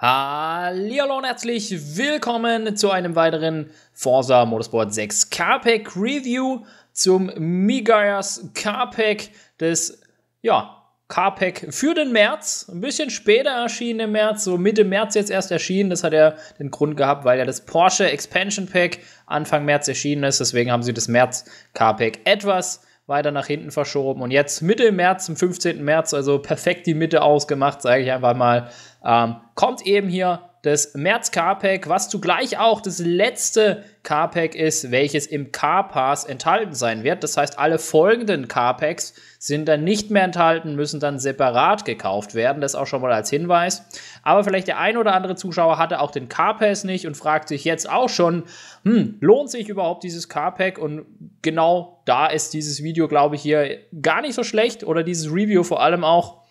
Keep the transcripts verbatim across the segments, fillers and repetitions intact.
Hallihallo und herzlich willkommen zu einem weiteren Forza Motorsport sechs Carpack Review zum Migaias Carpack des, ja, Carpack für den März. Ein bisschen später erschienen im März, so Mitte März jetzt erst erschienen. Das hat ja den Grund gehabt, weil ja das Porsche Expansion Pack Anfang März erschienen ist. Deswegen haben sie das März Carpack etwas weiter nach hinten verschoben. Und jetzt Mitte März, am fünfzehnten März, also perfekt die Mitte ausgemacht, sage ich einfach mal, ähm, kommt eben hier das März Carpack, was zugleich auch das letzte Carpack ist, welches im Carpass enthalten sein wird. Das heißt, alle folgenden Carpacks sind dann nicht mehr enthalten, müssen dann separat gekauft werden. Das auch schon mal als Hinweis. Aber vielleicht der ein oder andere Zuschauer hatte auch den Carpass nicht und fragt sich jetzt auch schon, hm, lohnt sich überhaupt dieses Carpack? Und genau da ist dieses Video, glaube ich, hier gar nicht so schlecht, oder dieses Review vor allem auch,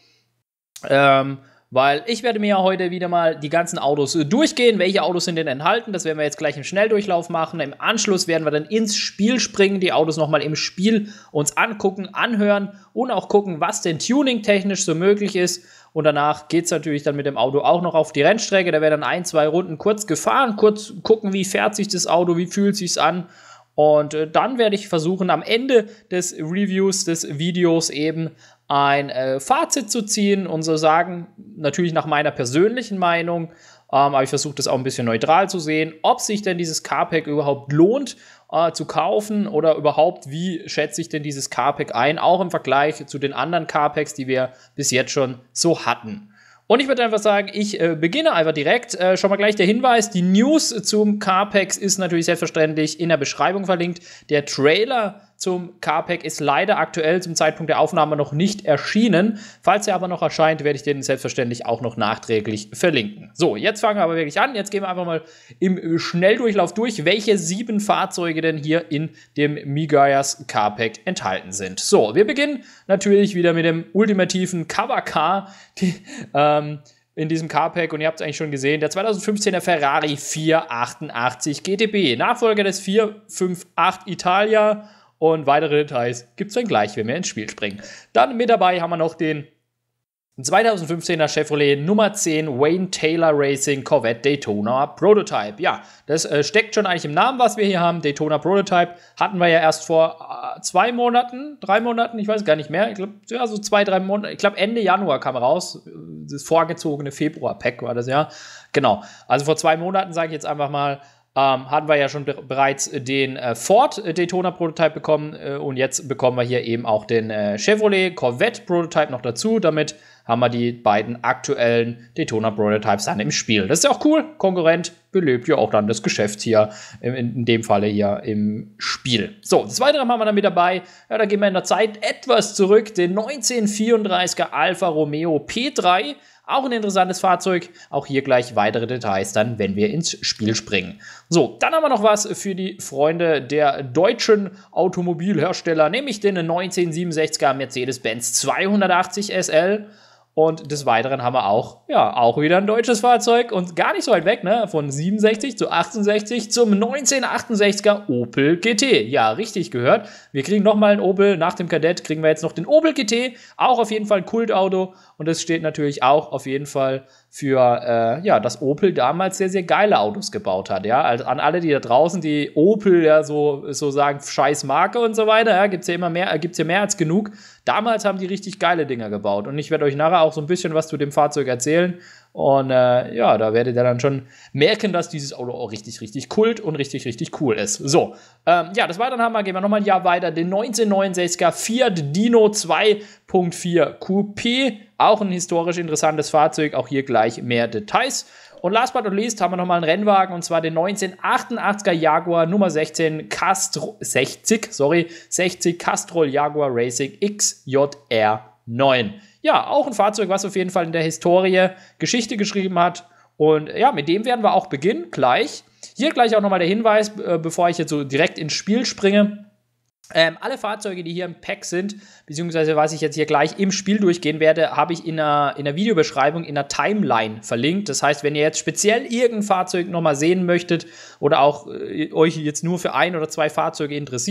ähm, weil ich werde mir ja heute wieder mal die ganzen Autos durchgehen. Welche Autos sind denn enthalten? Das werden wir jetzt gleich im Schnelldurchlauf machen. Im Anschluss werden wir dann ins Spiel springen, die Autos nochmal im Spiel uns angucken, anhören und auch gucken, was denn tuning-technisch so möglich ist. Und danach geht es natürlich dann mit dem Auto auch noch auf die Rennstrecke. Da werden dann ein, zwei Runden kurz gefahren, kurz gucken, wie fährt sich das Auto, wie fühlt sich's an. Und äh, dann werde ich versuchen, am Ende des Reviews, des Videos eben ein äh, Fazit zu ziehen und so sagen, natürlich nach meiner persönlichen Meinung, ähm, aber ich versuche das auch ein bisschen neutral zu sehen, ob sich denn dieses Carpack überhaupt lohnt äh, zu kaufen oder überhaupt, wie schätze ich denn dieses Carpack ein, auch im Vergleich zu den anderen Carpacks, die wir bis jetzt schon so hatten. Und ich würde einfach sagen, ich äh, beginne einfach direkt. Äh, schon mal gleich der Hinweis, die News zum Carpack ist natürlich selbstverständlich in der Beschreibung verlinkt. Der Trailer zum Carpack ist leider aktuell zum Zeitpunkt der Aufnahme noch nicht erschienen. Falls er aber noch erscheint, werde ich den selbstverständlich auch noch nachträglich verlinken. So, jetzt fangen wir aber wirklich an. Jetzt gehen wir einfach mal im Schnelldurchlauf durch, welche sieben Fahrzeuge denn hier in dem Migaias Carpack enthalten sind. So, wir beginnen natürlich wieder mit dem ultimativen Cover-Car, die, ähm, in diesem Carpack, und ihr habt es eigentlich schon gesehen, der zweitausendfünfzehner Ferrari vierhundertachtundachtzig G T B, Nachfolger des vierhundertachtundsechzig Italia. Und weitere Details gibt es dann gleich, wenn wir ins Spiel springen. Dann mit dabei haben wir noch den zweitausendfünfzehner Chevrolet Nummer zehn Wayne Taylor Racing Corvette Daytona Prototype. Ja, das äh, steckt schon eigentlich im Namen, was wir hier haben. Daytona Prototype hatten wir ja erst vor äh, zwei Monaten, drei Monaten, ich weiß gar nicht mehr. Ich glaube, ja, so zwei, drei Monate. Ich glaube, Ende Januar kam raus. Das vorgezogene Februar-Pack war das ja. Genau. Also vor zwei Monaten, sage ich jetzt einfach mal, Ähm, hatten wir ja schon be bereits den äh, Ford Daytona Prototype bekommen, äh, und jetzt bekommen wir hier eben auch den äh, Chevrolet Corvette Prototype noch dazu. Damit haben wir die beiden aktuellen Daytona Prototypes dann im Spiel. Das ist ja auch cool. Konkurrent belebt ja auch dann das Geschäft hier, in, in dem Falle hier im Spiel. So, das Weitere haben wir dann mit dabei. Ja, da gehen wir in der Zeit etwas zurück. Den neunzehnhundertvierunddreißiger Alfa Romeo P drei. Auch ein interessantes Fahrzeug. Auch hier gleich weitere Details dann, wenn wir ins Spiel springen. So, dann haben wir noch was für die Freunde der deutschen Automobilhersteller, nämlich den neunzehnhundertsiebenundsechziger Mercedes-Benz zweihundertachtzig S L. Und des Weiteren haben wir auch, ja, auch wieder ein deutsches Fahrzeug und gar nicht so weit weg, ne? Von siebenundsechzig zu achtundsechzig zum neunzehnhundertachtundsechziger Opel G T. Ja, richtig gehört. Wir kriegen nochmal einen Opel. Nach dem Kadett kriegen wir jetzt noch den Opel G T. Auch auf jeden Fall ein Kultauto. Und das steht natürlich auch auf jeden Fall für, äh, ja, dass Opel damals sehr, sehr geile Autos gebaut hat, ja. Also an alle, die da draußen, die Opel ja so, so sagen, scheiß Marke und so weiter, ja, gibt's ja immer mehr, äh, gibt's ja mehr als genug. Damals haben die richtig geile Dinger gebaut. Und ich werde euch nachher auch so ein bisschen was zu dem Fahrzeug erzählen. Und äh, ja, da werdet ihr dann schon merken, dass dieses Auto auch richtig, richtig kult und richtig, richtig cool ist. So, ähm, ja, das Weitere haben wir, gehen wir nochmal ein Jahr weiter. Den neunzehnhundertneunundsechziger Fiat Dino zwei Punkt vier Coupé. Auch ein historisch interessantes Fahrzeug. Auch hier gleich mehr Details. Und last but not least haben wir nochmal einen Rennwagen, und zwar den neunzehnhundertachtundachtziger Jaguar Nummer sechzehn Castro, sechzig, sorry, sechzig Castrol Jaguar Racing X J R neun. Ja, auch ein Fahrzeug, was auf jeden Fall in der Historie Geschichte geschrieben hat. Und ja, mit dem werden wir auch beginnen, gleich. Hier gleich auch nochmal der Hinweis, äh, bevor ich jetzt so direkt ins Spiel springe. Ähm, alle Fahrzeuge, die hier im Pack sind, beziehungsweise was ich jetzt hier gleich im Spiel durchgehen werde, habe ich in der, in der Videobeschreibung, in der Timeline verlinkt. Das heißt, wenn ihr jetzt speziell irgendein Fahrzeug nochmal sehen möchtet oder auch äh, euch jetzt nur für ein oder zwei Fahrzeuge interessiert,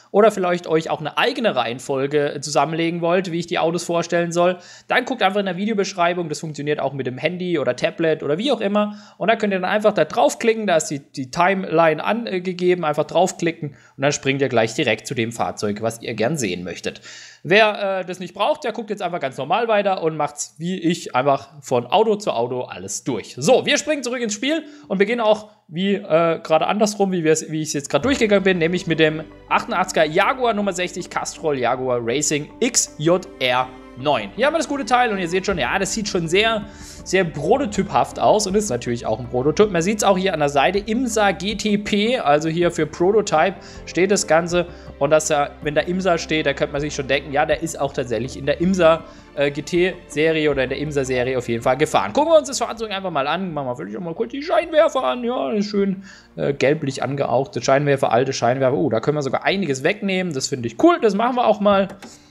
oder vielleicht euch auch eine eigene Reihenfolge zusammenlegen wollt, wie ich die Autos vorstellen soll, dann guckt einfach in der Videobeschreibung. Das funktioniert auch mit dem Handy oder Tablet oder wie auch immer. Und da könnt ihr dann einfach da draufklicken, da ist die, die Timeline angegeben, einfach draufklicken und dann springt ihr gleich direkt zu dem Fahrzeug, was ihr gern sehen möchtet. Wer äh, das nicht braucht, der guckt jetzt einfach ganz normal weiter und macht's wie ich, einfach von Auto zu Auto alles durch. So, wir springen zurück ins Spiel und beginnen auch wie äh, gerade andersrum, wie, wie ich es jetzt gerade durchgegangen bin, nämlich mit dem achtundachtziger Jaguar Nummer sechzig Castrol Jaguar Racing X J R neun. Hier haben wir das gute Teil und ihr seht schon, ja, das sieht schon sehr, sehr prototyphaft aus und ist natürlich auch ein Prototyp. Man sieht es auch hier an der Seite, IMSA G T P, also hier für Prototype steht das Ganze. Und dass er, wenn da IMSA steht, da könnte man sich schon denken, ja, der ist auch tatsächlich in der IMSA äh, G T-Serie oder in der IMSA-Serie auf jeden Fall gefahren. Gucken wir uns das Fahrzeug einfach mal an. Machen wir vielleicht auch mal kurz die Scheinwerfer an. Ja, ist schön äh, gelblich angehauchte Scheinwerfer, alte Scheinwerfer. Oh, da können wir sogar einiges wegnehmen. Das finde ich cool, das machen wir auch mal.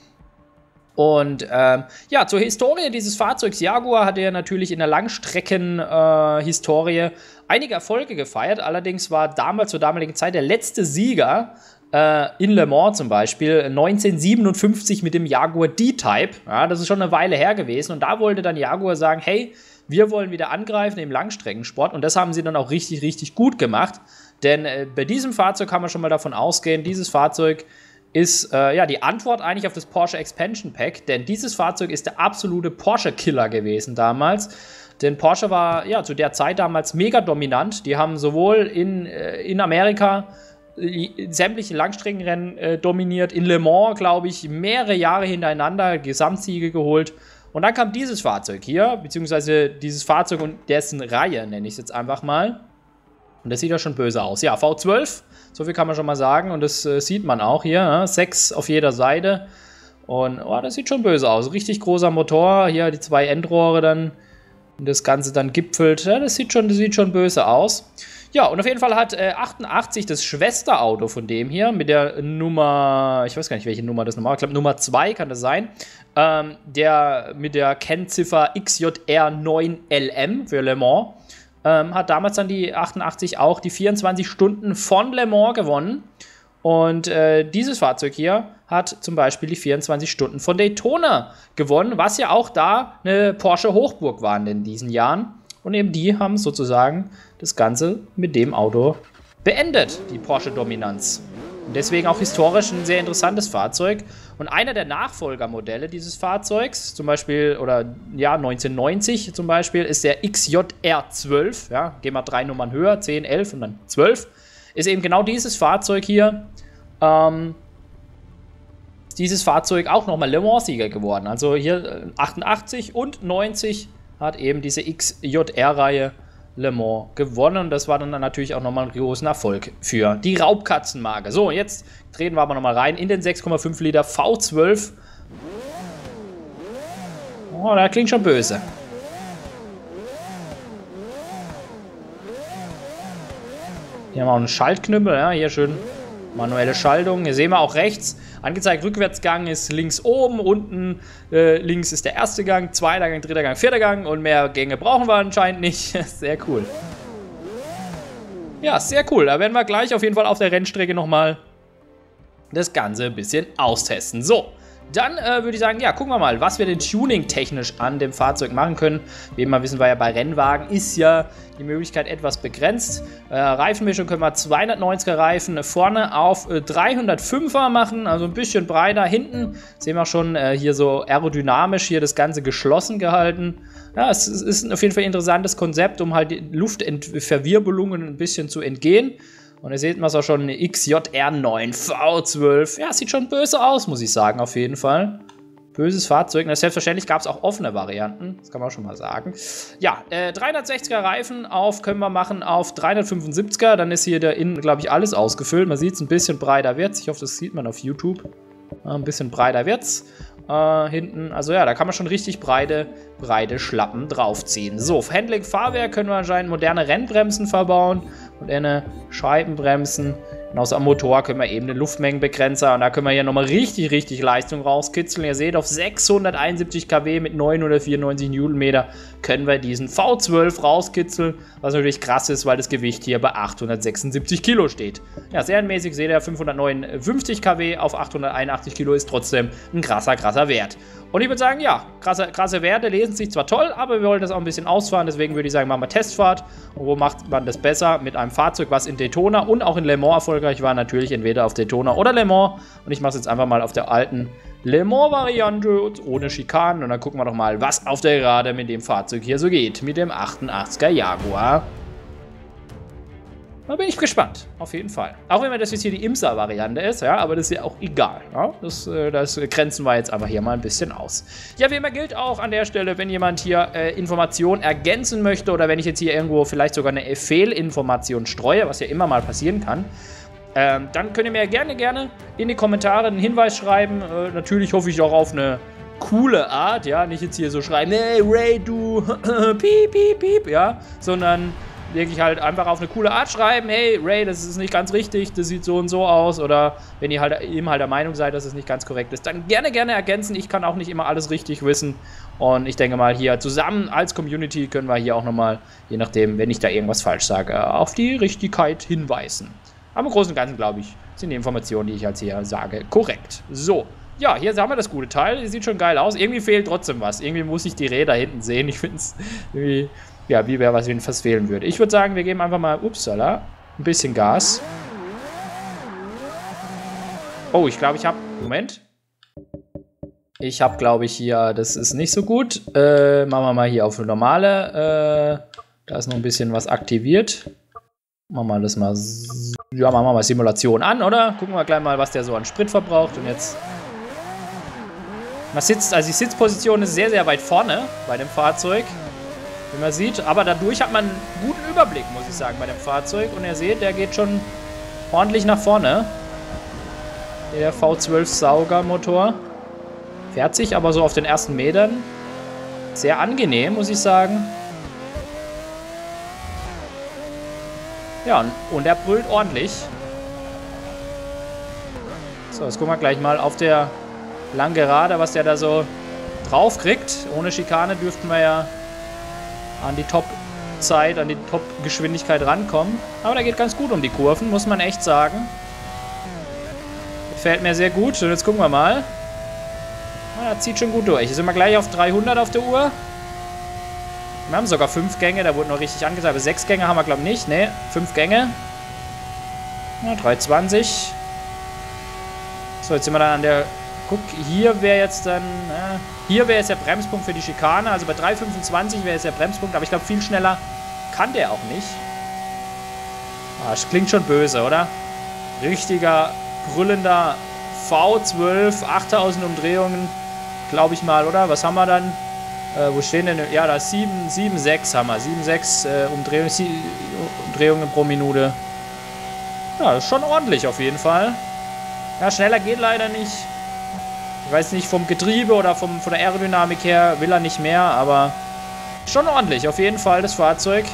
Und ähm, ja, zur Historie dieses Fahrzeugs. Jaguar hatte ja natürlich in der Langstrecken-Historie äh, einige Erfolge gefeiert. Allerdings war damals zur damaligen Zeit der letzte Sieger äh, in Le Mans zum Beispiel neunzehnhundertsiebenundfünfzig mit dem Jaguar D-Type. Ja, das ist schon eine Weile her gewesen. Und da wollte dann Jaguar sagen, hey, wir wollen wieder angreifen im Langstreckensport. Und das haben sie dann auch richtig, richtig gut gemacht. Denn äh, bei diesem Fahrzeug kann man schon mal davon ausgehen, dieses Fahrzeug ist äh, ja die Antwort eigentlich auf das Porsche Expansion Pack, denn dieses Fahrzeug ist der absolute Porsche-Killer gewesen damals. Denn Porsche war ja zu der Zeit damals mega dominant. Die haben sowohl in, äh, in Amerika äh, sämtliche Langstreckenrennen äh, dominiert, in Le Mans, glaube ich, mehrere Jahre hintereinander Gesamtsiege geholt. Und dann kam dieses Fahrzeug hier, beziehungsweise dieses Fahrzeug und dessen Reihe, nenne ich es jetzt einfach mal. Und das sieht ja schon böse aus. Ja, V zwölf, so viel kann man schon mal sagen. Und das äh, sieht man auch hier. Ne? Sechs auf jeder Seite. Und oh, das sieht schon böse aus. Richtig großer Motor. Hier die zwei Endrohre dann. Und das Ganze dann gipfelt. Ja, das sieht schon, das sieht schon böse aus. Ja, und auf jeden Fall hat äh, achtundachtzig das Schwesterauto von dem hier mit der Nummer, ich weiß gar nicht, welche Nummer das nochmal, ich glaube Nummer zwei kann das sein, ähm, der mit der Kennziffer X J R neun L M für Le Mans. Ähm, hat damals dann die achtundachtzig auch die vierundzwanzig Stunden von Le Mans gewonnen. Und äh, dieses Fahrzeug hier hat zum Beispiel die vierundzwanzig Stunden von Daytona gewonnen, was ja auch da eine Porsche Hochburg waren in diesen Jahren. Und eben die haben sozusagen das Ganze mit dem Auto beendet, die Porsche-Dominanz. Und deswegen auch historisch ein sehr interessantes Fahrzeug. Und einer der Nachfolgermodelle dieses Fahrzeugs, zum Beispiel, oder ja, neunzehnhundertneunzig zum Beispiel, ist der X J R zwölf. Ja, gehen wir drei Nummern höher, zehn, elf und dann zwölf. Ist eben genau dieses Fahrzeug hier. Ähm, dieses Fahrzeug auch nochmal Le Mans-Sieger geworden. Also hier achtundachtzig und neunzig hat eben diese X J R-Reihe Le Mans gewonnen. Und das war dann natürlich auch nochmal ein großen Erfolg für die Raubkatzenmarke. So, jetzt treten wir aber nochmal rein in den sechs Komma fünf Liter V zwölf. Oh, das klingt schon böse. Hier haben wir auch einen Schaltknüppel, ja, hier schön manuelle Schaltung. Hier sehen wir auch rechts, angezeigt Rückwärtsgang ist links oben, unten äh, links ist der erste Gang, zweiter Gang, dritter Gang, vierter Gang und mehr Gänge brauchen wir anscheinend nicht. Sehr cool. Ja, sehr cool. Da werden wir gleich auf jeden Fall auf der Rennstrecke nochmal das Ganze ein bisschen austesten. So, dann äh, würde ich sagen, ja, gucken wir mal, was wir denn tuning-technisch an dem Fahrzeug machen können. Wie immer wissen wir ja, bei Rennwagen ist ja die Möglichkeit etwas begrenzt. Äh, Reifenmischung können wir zweihundertneunziger Reifen vorne auf äh, dreihundertfünfer machen, also ein bisschen breiter. Hinten sehen wir schon äh, hier so aerodynamisch hier das Ganze geschlossen gehalten. Ja, es, es ist auf jeden Fall ein interessantes Konzept, um halt die Luftverwirbelungen ein bisschen zu entgehen. Und ihr seht mal so schon eine X J R neun V zwölf. Ja, sieht schon böse aus, muss ich sagen, auf jeden Fall. Böses Fahrzeug. Und selbstverständlich gab es auch offene Varianten. Das kann man schon mal sagen. Ja, äh, dreihundertsechziger Reifen auf können wir machen auf dreihundertfünfundsiebziger. Dann ist hier der Innen, glaube ich, alles ausgefüllt. Man sieht es ein bisschen breiter wird's. Ich hoffe, das sieht man auf YouTube. Ja, ein bisschen breiter wird's. Äh, hinten. Also ja, da kann man schon richtig breite, breite Schlappen draufziehen. So, Handling Fahrwerk können wir anscheinend moderne Rennbremsen verbauen. Moderne Scheibenbremsen Und aus am Motor können wir eben den Luftmengenbegrenzer und da können wir hier nochmal richtig, richtig Leistung rauskitzeln. Ihr seht, auf sechshunderteinundsiebzig Kilowatt mit neunhundertvierundneunzig Newtonmeter können wir diesen V zwölf rauskitzeln, was natürlich krass ist, weil das Gewicht hier bei achthundertsechsundsiebzig Kilo steht. Ja, serienmäßig seht ihr, fünfhundertneunundfünfzig Kilowatt auf achthunderteinundachtzig Kilo ist trotzdem ein krasser, krasser Wert. Und ich würde sagen, ja, krasse, krasse Werte lesen sich zwar toll, aber wir wollen das auch ein bisschen ausfahren, deswegen würde ich sagen, machen wir Testfahrt. Und wo macht man das besser? Mit einem Fahrzeug, was in Daytona und auch in Le Mans erfolgreich war, natürlich entweder auf Daytona oder Le Mans. Und ich mache es jetzt einfach mal auf der alten Le Mans-Variante ohne Schikanen. Und dann gucken wir doch mal, was auf der Gerade mit dem Fahrzeug hier so geht. Mit dem achtundachtziger Jaguar. Da bin ich gespannt, auf jeden Fall. Auch wenn das jetzt hier die IMSA-Variante ist, ja, aber das ist ja auch egal. Ja? Das, das grenzen wir jetzt einfach hier mal ein bisschen aus. Ja, wie immer gilt auch an der Stelle, wenn jemand hier äh, Informationen ergänzen möchte oder wenn ich jetzt hier irgendwo vielleicht sogar eine Fehlinformation streue, was ja immer mal passieren kann, ähm, dann könnt ihr mir gerne, gerne in die Kommentare einen Hinweis schreiben. Äh, natürlich hoffe ich auch auf eine coole Art, ja, nicht jetzt hier so schreiben, hey Ray, du, piep, piep, piep, ja, sondern wirklich halt einfach auf eine coole Art schreiben, hey Ray, das ist nicht ganz richtig, das sieht so und so aus, oder wenn ihr halt eben halt der Meinung seid, dass es nicht ganz korrekt ist, dann gerne, gerne ergänzen. Ich kann auch nicht immer alles richtig wissen und ich denke mal hier zusammen als Community können wir hier auch nochmal, je nachdem, wenn ich da irgendwas falsch sage, auf die Richtigkeit hinweisen. Aber im Großen und Ganzen, glaube ich, sind die Informationen, die ich jetzt hier sage, korrekt. So, ja, hier haben wir das gute Teil, sieht schon geil aus, irgendwie fehlt trotzdem was, irgendwie muss ich die Räder hinten sehen, ich finde es irgendwie... Ja, wie wäre was, wenn fast fehlen würde. Ich würde sagen, wir geben einfach mal, upsala, ein bisschen Gas. Oh, ich glaube, ich habe, Moment. Ich habe, glaube ich, hier, das ist nicht so gut. Äh, machen wir mal hier auf eine normale. Äh, da ist noch ein bisschen was aktiviert. Machen wir das mal, ja, machen wir mal Simulation an, oder? Gucken wir gleich mal, was der so an Sprit verbraucht. Und jetzt, man sitzt, also die Sitzposition ist sehr, sehr weit vorne bei dem Fahrzeug. Wie man sieht, aber dadurch hat man einen guten Überblick, muss ich sagen, bei dem Fahrzeug. Und ihr seht, der geht schon ordentlich nach vorne. Der V zwölf Saugermotor fährt sich aber so auf den ersten Metern sehr angenehm, muss ich sagen. Ja, und er brüllt ordentlich. So, jetzt gucken wir gleich mal auf der langen Gerade, was der da so drauf kriegt. Ohne Schikane dürften wir ja an die Top-Zeit, an die Top-Geschwindigkeit rankommen. Aber der geht ganz gut um die Kurven, muss man echt sagen. Gefällt mir sehr gut. Und jetzt gucken wir mal. Ah, das zieht schon gut durch. Jetzt sind wir gleich auf dreihundert auf der Uhr. Wir haben sogar fünf Gänge, da wurde noch richtig angesagt. Aber sechs Gänge haben wir, glaube ich, nicht. Ne, fünf Gänge. Ja, dreihundertzwanzig. So, jetzt sind wir dann an der... Guck, hier wäre jetzt dann... Äh, hier wäre jetzt der Bremspunkt für die Schikane. Also bei drei fünfundzwanzig wäre jetzt der Bremspunkt. Aber ich glaube, viel schneller kann der auch nicht. Ah, das klingt schon böse, oder? Richtiger, brüllender V zwölf, achttausend Umdrehungen. Glaube ich mal, oder? Was haben wir dann? Äh, wo stehen denn? Ja, da ist sieben Komma sechs haben wir. sieben Komma sechs äh, Umdrehungen, Umdrehungen pro Minute. Ja, das ist schon ordentlich auf jeden Fall. Ja, schneller geht leider nicht. Ich weiß nicht, vom Getriebe oder vom, von der Aerodynamik her will er nicht mehr, aber schon ordentlich, auf jeden Fall, das Fahrzeug.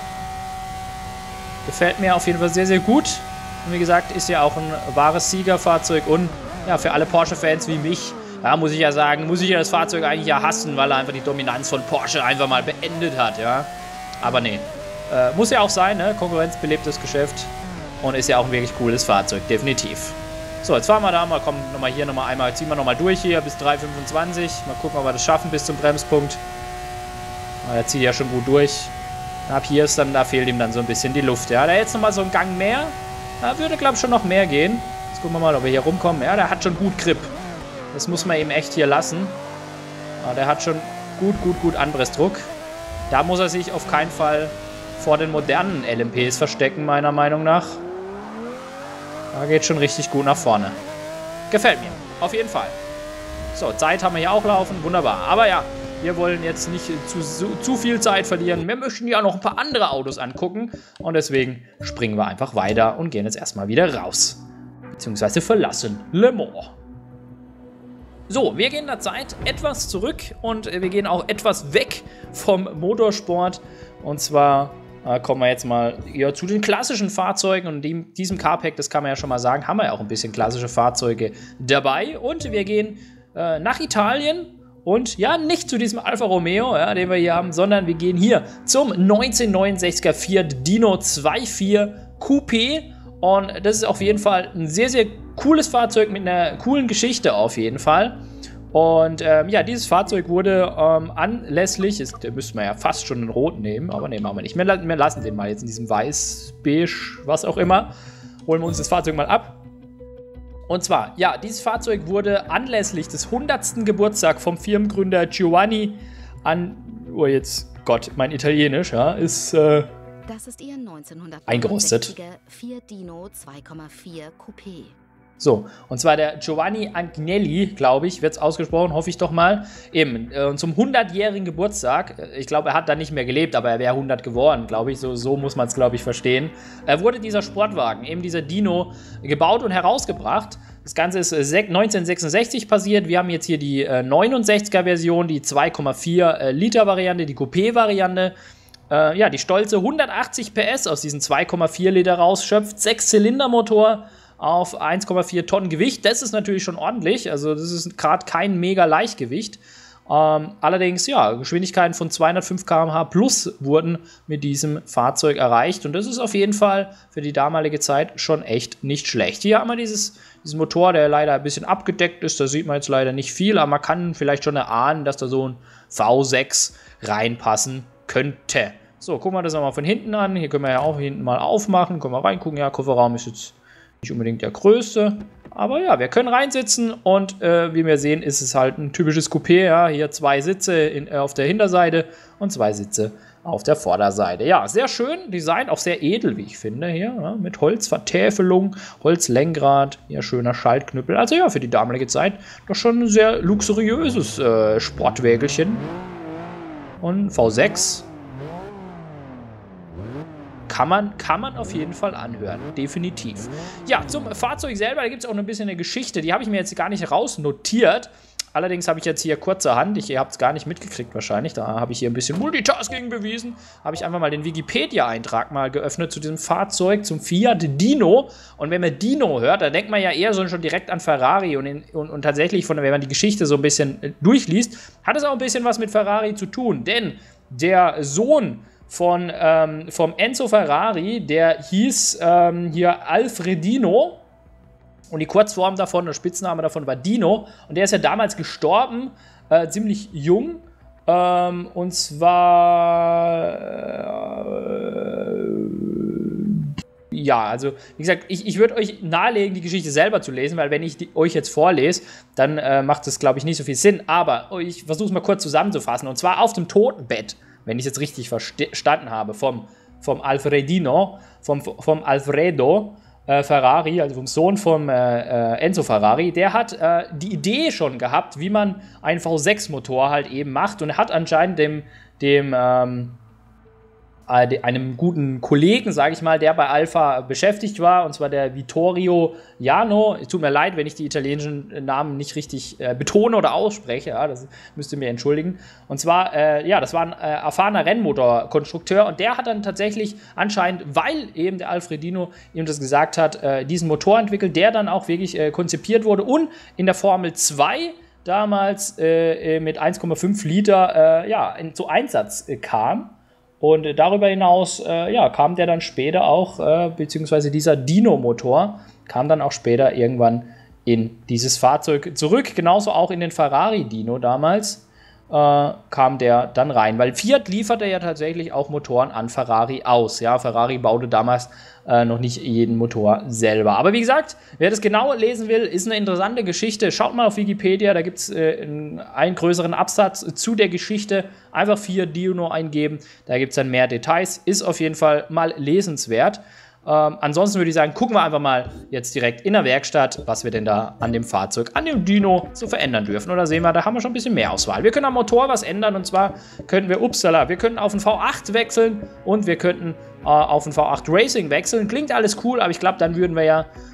Gefällt mir auf jeden Fall sehr, sehr gut. Und wie gesagt, ist ja auch ein wahres Siegerfahrzeug und ja, für alle Porsche-Fans wie mich, ja, muss ich ja sagen, muss ich ja das Fahrzeug eigentlich ja hassen, weil er einfach die Dominanz von Porsche einfach mal beendet hat, ja. Aber nee, äh, muss ja auch sein, ne? Konkurrenz belebt das Geschäft und ist ja auch ein wirklich cooles Fahrzeug, definitiv. So, jetzt fahren wir da mal, kommen nochmal hier nochmal einmal, ziehen wir nochmal durch hier bis drei fünfundzwanzig. Mal gucken, ob wir das schaffen bis zum Bremspunkt. Ah, der zieht ja schon gut durch. Ab hier ist dann, da fehlt ihm dann so ein bisschen die Luft. Ja, da jetzt nochmal so einen Gang mehr. Da würde, glaube ich, schon noch mehr gehen. Jetzt gucken wir mal, ob wir hier rumkommen. Ja, der hat schon gut Grip. Das muss man eben echt hier lassen. Ja, der hat schon gut, gut, gut Anpressdruck. Da muss er sich auf keinen Fall vor den modernen L M Ps verstecken, meiner Meinung nach. Da geht schon richtig gut nach vorne. Gefällt mir. Auf jeden Fall. So, Zeit haben wir hier auch laufen. Wunderbar. Aber ja, wir wollen jetzt nicht zu, zu, zu viel Zeit verlieren. Wir möchten ja noch ein paar andere Autos angucken. Und deswegen springen wir einfach weiter und gehen jetzt erstmal wieder raus. Beziehungsweise verlassen Le Mans. So, wir gehen in der Zeit etwas zurück und wir gehen auch etwas weg vom Motorsport. Und zwar äh, kommen wir jetzt mal eher zu den klassischen Fahrzeugen. Und in diesem Car-Pack, das kann man ja schon mal sagen, haben wir ja auch ein bisschen klassische Fahrzeuge dabei. Und wir gehen äh, nach Italien. Und ja, nicht zu diesem Alfa Romeo, ja, den wir hier haben, sondern wir gehen hier zum neunzehnhundertneunundsechziger Fiat Dino zwei Komma vier Coupé. Und das ist auf jeden Fall ein sehr, sehr cooles Fahrzeug mit einer coolen Geschichte auf jeden Fall. Und ähm, ja, dieses Fahrzeug wurde ähm, anlässlich, ist, der müsste man ja fast schon in Rot nehmen, aber ne, machen wir nicht. Wir, wir lassen den mal jetzt in diesem Weiß, Beige, was auch immer. Holen wir uns das Fahrzeug mal ab. Und zwar, ja, dieses Fahrzeug wurde anlässlich des hundertsten Geburtstags vom Firmengründer Giovanni an, oh jetzt, Gott, mein Italienisch, ja, ist, äh, das ist Ihr eingerostet. Fiat Dino zwei Komma vier Coupé. So, und zwar der Giovanni Agnelli, glaube ich, wird es ausgesprochen, hoffe ich doch mal. Eben, äh, zum hundertjährigen Geburtstag, ich glaube, er hat da nicht mehr gelebt, aber er wäre hundert geworden, glaube ich, so, so muss man es, glaube ich, verstehen. Äh, wurde dieser Sportwagen, eben dieser Dino, gebaut und herausgebracht. Das Ganze ist äh, neunzehnhundertsechsundsechzig passiert. Wir haben jetzt hier die äh, neunundsechziger Version, die zwei Komma vier äh, Liter Variante, die Coupé-Variante. Äh, ja, die stolze hundertachtzig P S aus diesen zwei Komma vier Liter rausschöpft, sechs Zylinder Motor auf eins Komma vier Tonnen Gewicht. Das ist natürlich schon ordentlich, also das ist gerade kein mega Leichtgewicht. Ähm, allerdings, ja, Geschwindigkeiten von zweihundertfünf Kilometer pro Stunde plus wurden mit diesem Fahrzeug erreicht. Und das ist auf jeden Fall für die damalige Zeit schon echt nicht schlecht. Hier haben wir dieses, diesen Motor, der leider ein bisschen abgedeckt ist. Da sieht man jetzt leider nicht viel, aber man kann vielleicht schon erahnen, dass da so ein V sechs reinpassen könnte. So, gucken wir das nochmal von hinten an. Hier können wir ja auch hinten mal aufmachen. Können wir reingucken. Ja, Kofferraum ist jetzt nicht unbedingt der größte, aber ja, wir können reinsitzen und äh, wie wir sehen, ist es halt ein typisches Coupé. Ja? Hier zwei Sitze in, äh, auf der Hinterseite und zwei Sitze auf der Vorderseite. Ja, sehr schön, Design, auch sehr edel, wie ich finde, hier, ja? Mit Holzvertäfelung, Holzlenkrad, ja, schöner Schaltknüppel. Also ja, für die damalige Zeit doch schon ein sehr luxuriöses äh, Sportwägelchen. Und V sechs. Kann man, kann man auf jeden Fall anhören, definitiv. Ja, zum Fahrzeug selber, da gibt es auch noch ein bisschen eine Geschichte, die habe ich mir jetzt gar nicht rausnotiert. Allerdings habe ich jetzt hier kurzerhand, ich, ihr habt es gar nicht mitgekriegt wahrscheinlich, da habe ich hier ein bisschen Multitasking bewiesen, habe ich einfach mal den Wikipedia-Eintrag mal geöffnet zu diesem Fahrzeug, zum Fiat Dino. Und wenn man Dino hört, da denkt man ja eher so schon direkt an Ferrari und, in, und, und tatsächlich, von, wenn man die Geschichte so ein bisschen durchliest, hat es auch ein bisschen was mit Ferrari zu tun, denn der Sohn von ähm, vom Enzo Ferrari, der hieß ähm, hier Alfredino und die Kurzform davon, der Spitzname davon war Dino und der ist ja damals gestorben, äh, ziemlich jung ähm, und zwar äh, ja, also wie gesagt, ich, ich würde euch nahelegen, die Geschichte selber zu lesen, weil wenn ich die, euch jetzt vorlese, dann äh, macht das, glaube ich, nicht so viel Sinn, aber ich versuche es mal kurz zusammenzufassen und zwar auf dem Totenbett, wenn ich es jetzt richtig verstanden habe, vom, vom Alfredino, vom, vom Alfredo äh, Ferrari, also vom Sohn von äh, Enzo Ferrari, der hat äh, die Idee schon gehabt, wie man einen V sechs Motor halt eben macht und er hat anscheinend dem, dem ähm, einem guten Kollegen, sage ich mal, der bei Alfa beschäftigt war, und zwar der Vittorio Jano. Es tut mir leid, wenn ich die italienischen Namen nicht richtig äh, betone oder ausspreche, ja, das müsst ihr mir entschuldigen. Und zwar, äh, ja, das war ein äh, erfahrener Rennmotorkonstrukteur und der hat dann tatsächlich anscheinend, weil eben der Alfredino ihm das gesagt hat, äh, diesen Motor entwickelt, der dann auch wirklich äh, konzipiert wurde und in der Formel zwei damals äh, mit eins Komma fünf Liter äh, ja, in, zu Einsatz äh, kam. Und darüber hinaus, äh, ja, kam der dann später auch, äh, beziehungsweise dieser Dino-Motor kam dann auch später irgendwann in dieses Fahrzeug zurück. Genauso auch in den Ferrari Dino damals äh, kam der dann rein. Weil Fiat lieferte ja tatsächlich auch Motoren an Ferrari aus. Ja, Ferrari baute damals äh, noch nicht jeden Motor selber. Aber wie gesagt, wer das genau lesen will, ist eine interessante Geschichte. Schaut mal auf Wikipedia, da gibt es äh, einen größeren Absatz zu der Geschichte. Einfach Fiat Dino eingeben, da gibt es dann mehr Details. Ist auf jeden Fall mal lesenswert. Ähm, ansonsten würde ich sagen, gucken wir einfach mal jetzt direkt in der Werkstatt, was wir denn da an dem Fahrzeug, an dem Dino so verändern dürfen. Oder sehen wir, da haben wir schon ein bisschen mehr Auswahl. Wir können am Motor was ändern und zwar könnten wir, upsala, wir könnten auf den V acht wechseln und wir könnten äh, auf den V acht Racing wechseln. Klingt alles cool, aber ich glaube, dann würden wir ja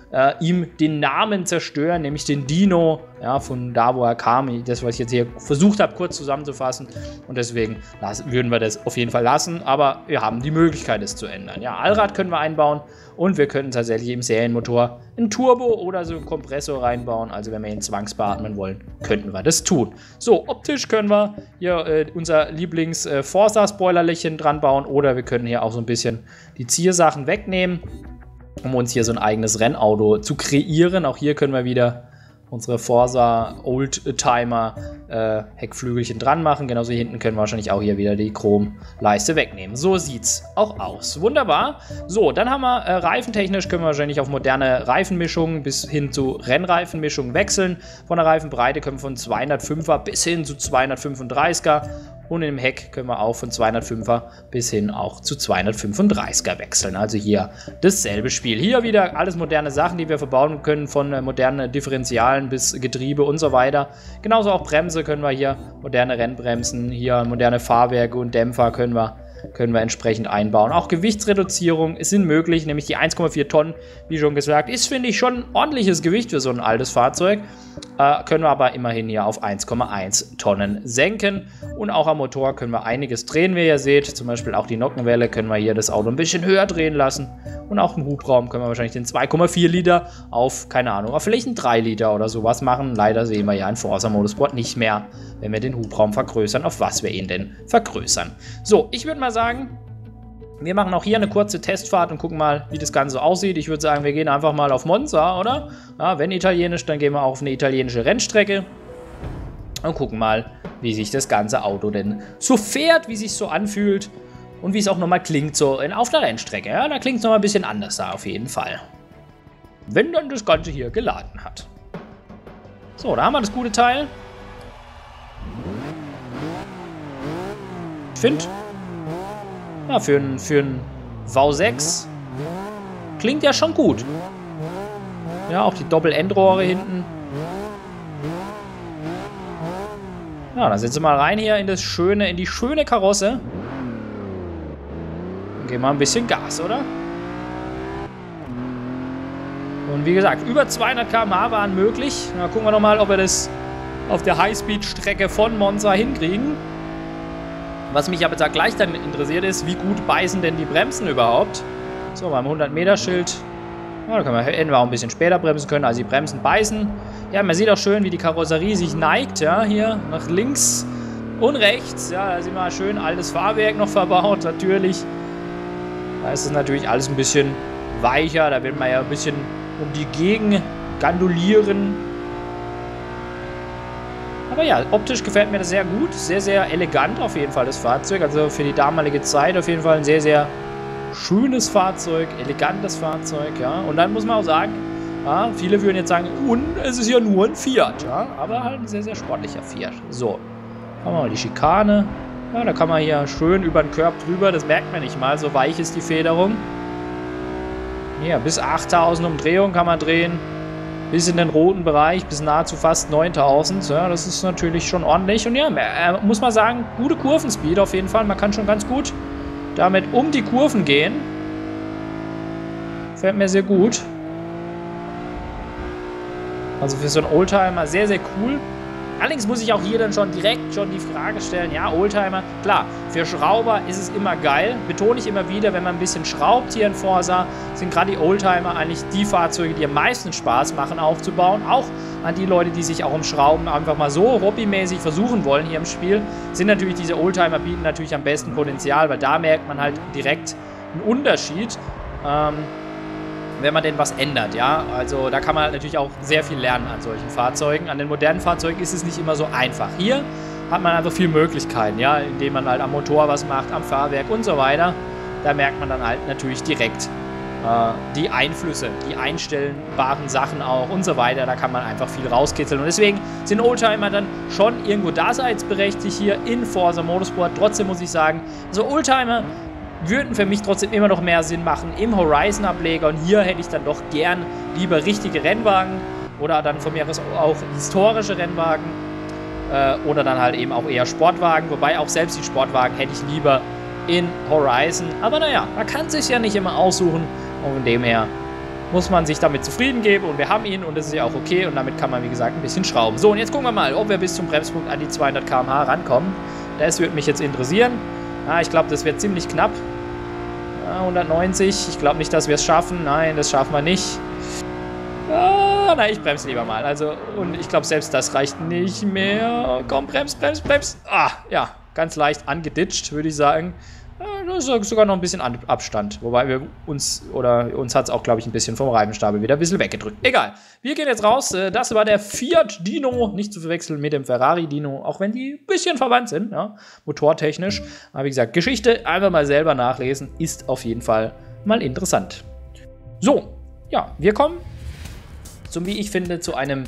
äh, ihm den Namen zerstören, nämlich den Dino, ja, von da, wo er kam. Das, was ich jetzt hier versucht habe, kurz zusammenzufassen. Und deswegen lassen, würden wir das auf jeden Fall lassen, aber wir haben die Möglichkeit, es zu ändern. Ja, Allrad können wir einbauen und wir könnten tatsächlich im Serienmotor ein Turbo oder so einen Kompressor reinbauen. Also wenn wir ihn zwangsbeatmen wollen, könnten wir das tun. So, optisch können wir hier äh, unser Lieblings-Forza-Spoilerchen dran bauen oder wir können hier auch so ein bisschen die Ziersachen wegnehmen, um uns hier so ein eigenes Rennauto zu kreieren. Auch hier können wir wieder unsere Forza Oldtimer äh, Heckflügelchen dran machen. Genauso hier hinten können wir wahrscheinlich auch hier wieder die Chromleiste wegnehmen. So sieht's auch aus. Wunderbar. So, dann haben wir äh, reifentechnisch können wir wahrscheinlich auf moderne Reifenmischungen bis hin zu Rennreifenmischungen wechseln. Von der Reifenbreite können wir von zweihundertfünfer bis hin zu zweihundertfünfunddreißiger. Und im Heck können wir auch von zweihundertfünfer bis hin auch zu zweihundertfünfunddreißiger wechseln. Also hier dasselbe Spiel. Hier wieder alles moderne Sachen, die wir verbauen können, von äh, modernen Differentialen bis Getriebe und so weiter. Genauso auch Bremse können wir hier, moderne Rennbremsen, hier moderne Fahrwerke und Dämpfer können wir können wir entsprechend einbauen. Auch Gewichtsreduzierung sind möglich, nämlich die eins Komma vier Tonnen, wie schon gesagt, ist, finde ich, schon ein ordentliches Gewicht für so ein altes Fahrzeug. Äh, können wir aber immerhin hier auf eins Komma eins Tonnen senken. Und auch am Motor können wir einiges drehen, wie ihr seht. Zum Beispiel auch die Nockenwelle können wir hier das Auto ein bisschen höher drehen lassen. Und auch im Hubraum können wir wahrscheinlich den zwei Komma vier Liter auf, keine Ahnung, auf vielleicht einen drei Liter oder sowas machen. Leider sehen wir ja in Forza Motorsport nicht mehr, wenn wir den Hubraum vergrößern, auf was wir ihn denn vergrößern. So, ich würde mal sagen, wir machen auch hier eine kurze Testfahrt und gucken mal, wie das Ganze aussieht. Ich würde sagen, wir gehen einfach mal auf Monza, oder? Ja, wenn italienisch, dann gehen wir auch auf eine italienische Rennstrecke und gucken mal, wie sich das ganze Auto denn so fährt, wie sich so anfühlt und wie es auch nochmal klingt so in, auf der Rennstrecke. Ja, da klingt es nochmal ein bisschen anders da auf jeden Fall. Wenn dann das Ganze hier geladen hat. So, da haben wir das gute Teil. Ich finde, ja, für ein, für ein V sechs klingt ja schon gut. Ja, auch die Doppel-Endrohre hinten. Ja, dann setzen wir mal rein hier in das schöne, in die schöne Karosse. Und geben mal ein bisschen Gas, oder? Und wie gesagt, über zweihundert Kilometer pro Stunde waren möglich. Na, gucken wir nochmal, ob wir das auf der Highspeed-Strecke von Monza hinkriegen. Was mich aber da gleich dann interessiert ist, wie gut beißen denn die Bremsen überhaupt? So, beim hundert Meter Schild. Ja, da können wir, hätten wir auch ein bisschen später bremsen können. Also die Bremsen beißen. Ja, man sieht auch schön, wie die Karosserie sich neigt. Ja, hier nach links und rechts. Ja, da sieht man schön altes Fahrwerk noch verbaut. Natürlich. Da ist es natürlich alles ein bisschen weicher. Da wird man ja ein bisschen um die Gegend gandulieren. Aber ja, optisch gefällt mir das sehr gut. Sehr, sehr elegant auf jeden Fall, das Fahrzeug. Also für die damalige Zeit auf jeden Fall ein sehr, sehr schönes Fahrzeug, elegantes Fahrzeug, ja. Und dann muss man auch sagen, ja, viele würden jetzt sagen, und es ist ja nur ein Fiat, ja. Aber halt ein sehr, sehr sportlicher Fiat. So, haben wir mal die Schikane. Ja, da kann man hier schön über den Curb drüber. Das merkt man nicht mal, so weich ist die Federung. Ja, bis achttausend Umdrehungen kann man drehen. Bis in den roten Bereich, bis nahezu fast neuntausend. Ja, das ist natürlich schon ordentlich. Und ja, äh, muss man sagen, gute Kurvenspeed auf jeden Fall. Man kann schon ganz gut damit um die Kurven gehen. Gefällt mir sehr gut. Also für so einen Oldtimer sehr, sehr cool. Allerdings muss ich auch hier dann schon direkt schon die Frage stellen, ja, Oldtimer, klar, für Schrauber ist es immer geil, betone ich immer wieder, wenn man ein bisschen schraubt hier in Forza, sind gerade die Oldtimer eigentlich die Fahrzeuge, die am meisten Spaß machen aufzubauen, auch an die Leute, die sich auch im Schrauben einfach mal so hobbymäßig versuchen wollen hier im Spiel, sind natürlich diese Oldtimer bieten natürlich am besten Potenzial, weil da merkt man halt direkt einen Unterschied, ähm, wenn man denn was ändert, ja, also da kann man halt natürlich auch sehr viel lernen an solchen Fahrzeugen. An den modernen Fahrzeugen ist es nicht immer so einfach. Hier hat man einfach viele Möglichkeiten, ja, indem man halt am Motor was macht, am Fahrwerk und so weiter. Da merkt man dann halt natürlich direkt äh, die Einflüsse, die einstellbaren Sachen auch und so weiter. Da kann man einfach viel rauskitzeln und deswegen sind Oldtimer dann schon irgendwo daseinsberechtigt hier in Forza Motorsport. Trotzdem muss ich sagen, so Oldtimer würden für mich trotzdem immer noch mehr Sinn machen im Horizon-Ableger. Und hier hätte ich dann doch gern lieber richtige Rennwagen oder dann von mir aus auch historische Rennwagen äh, oder dann halt eben auch eher Sportwagen. Wobei auch selbst die Sportwagen hätte ich lieber in Horizon. Aber naja, man kann sich ja nicht immer aussuchen. Und von dem her muss man sich damit zufrieden geben und wir haben ihn und das ist ja auch okay und damit kann man, wie gesagt, ein bisschen schrauben. So, und jetzt gucken wir mal, ob wir bis zum Bremspunkt an die zweihundert Kilometer pro Stunde rankommen. Das würde mich jetzt interessieren. Ah, ich glaube, das wird ziemlich knapp. Ah, hundertneunzig, ich glaube nicht, dass wir es schaffen. Nein, das schaffen wir nicht. Ah, nein, ich bremse lieber mal. Also, und ich glaube, selbst das reicht nicht mehr. Komm, brems, brems, brems. Ah, ja, ganz leicht angeditscht, würde ich sagen. Das ist sogar noch ein bisschen Abstand. Wobei wir uns, oder uns hat es auch, glaube ich, ein bisschen vom Reifenstapel wieder ein bisschen weggedrückt. Egal. Wir gehen jetzt raus. Das war der Fiat Dino. Nicht zu verwechseln mit dem Ferrari Dino. Auch wenn die ein bisschen verwandt sind, ja, motortechnisch. Aber wie gesagt, Geschichte einfach mal selber nachlesen. Ist auf jeden Fall mal interessant. So, ja, wir kommen zum, wie ich finde, zu einem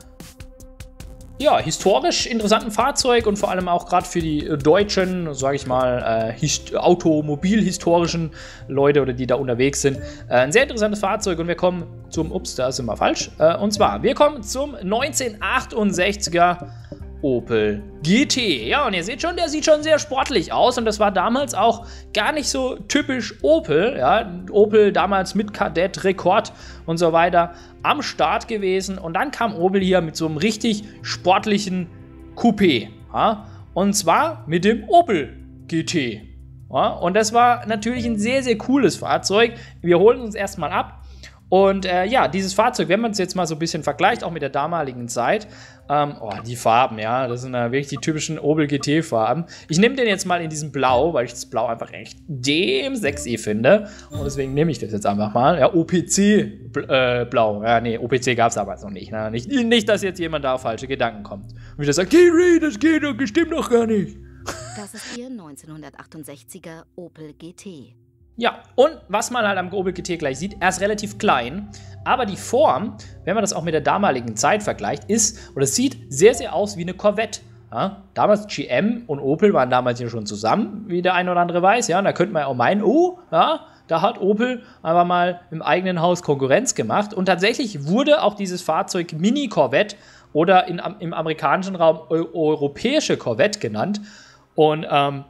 ja, historisch interessanten Fahrzeug und vor allem auch gerade für die deutschen, sage ich mal, äh, automobilhistorischen Leute oder die da unterwegs sind. Äh, ein sehr interessantes Fahrzeug und wir kommen zum, ups, da sind wir falsch, äh, und zwar, wir kommen zum neunzehnhundertachtundsechziger Opel G T. Ja, und ihr seht schon, der sieht schon sehr sportlich aus und das war damals auch gar nicht so typisch Opel. Ja, Opel damals mit Kadett, Rekord und so weiter am Start gewesen und dann kam Opel hier mit so einem richtig sportlichen Coupé. Ja, und zwar mit dem Opel G T. Ja, und das war natürlich ein sehr, sehr cooles Fahrzeug. Wir holen uns erstmal ab. Und äh, ja, dieses Fahrzeug, wenn man es jetzt mal so ein bisschen vergleicht, auch mit der damaligen Zeit, ähm, oh, die Farben, ja, das sind äh, wirklich die typischen Opel G T-Farben. Ich nehme den jetzt mal in diesem Blau, weil ich das Blau einfach echt dem sexy finde. Und deswegen nehme ich das jetzt einfach mal. Ja, O P C-Blau. Äh, ja, nee, O P C gab es damals noch nicht, ne? nicht. Nicht, dass jetzt jemand da auf falsche Gedanken kommt. Und wieder sagt, Kiri, das geht doch, das stimmt doch gar nicht. Das ist Ihr neunzehnhundertachtundsechziger Opel G T. Ja, und was man halt am Opel G T gleich sieht, er ist relativ klein, aber die Form, wenn man das auch mit der damaligen Zeit vergleicht, ist, oder es sieht sehr, sehr aus wie eine Corvette. Ja, damals G M und Opel waren damals ja schon zusammen, wie der ein oder andere weiß, ja, und da könnte man ja auch meinen, oh, ja, da hat Opel einfach mal im eigenen Haus Konkurrenz gemacht und tatsächlich wurde auch dieses Fahrzeug Mini-Corvette oder in, im amerikanischen Raum eu europäische Corvette genannt und, ähm,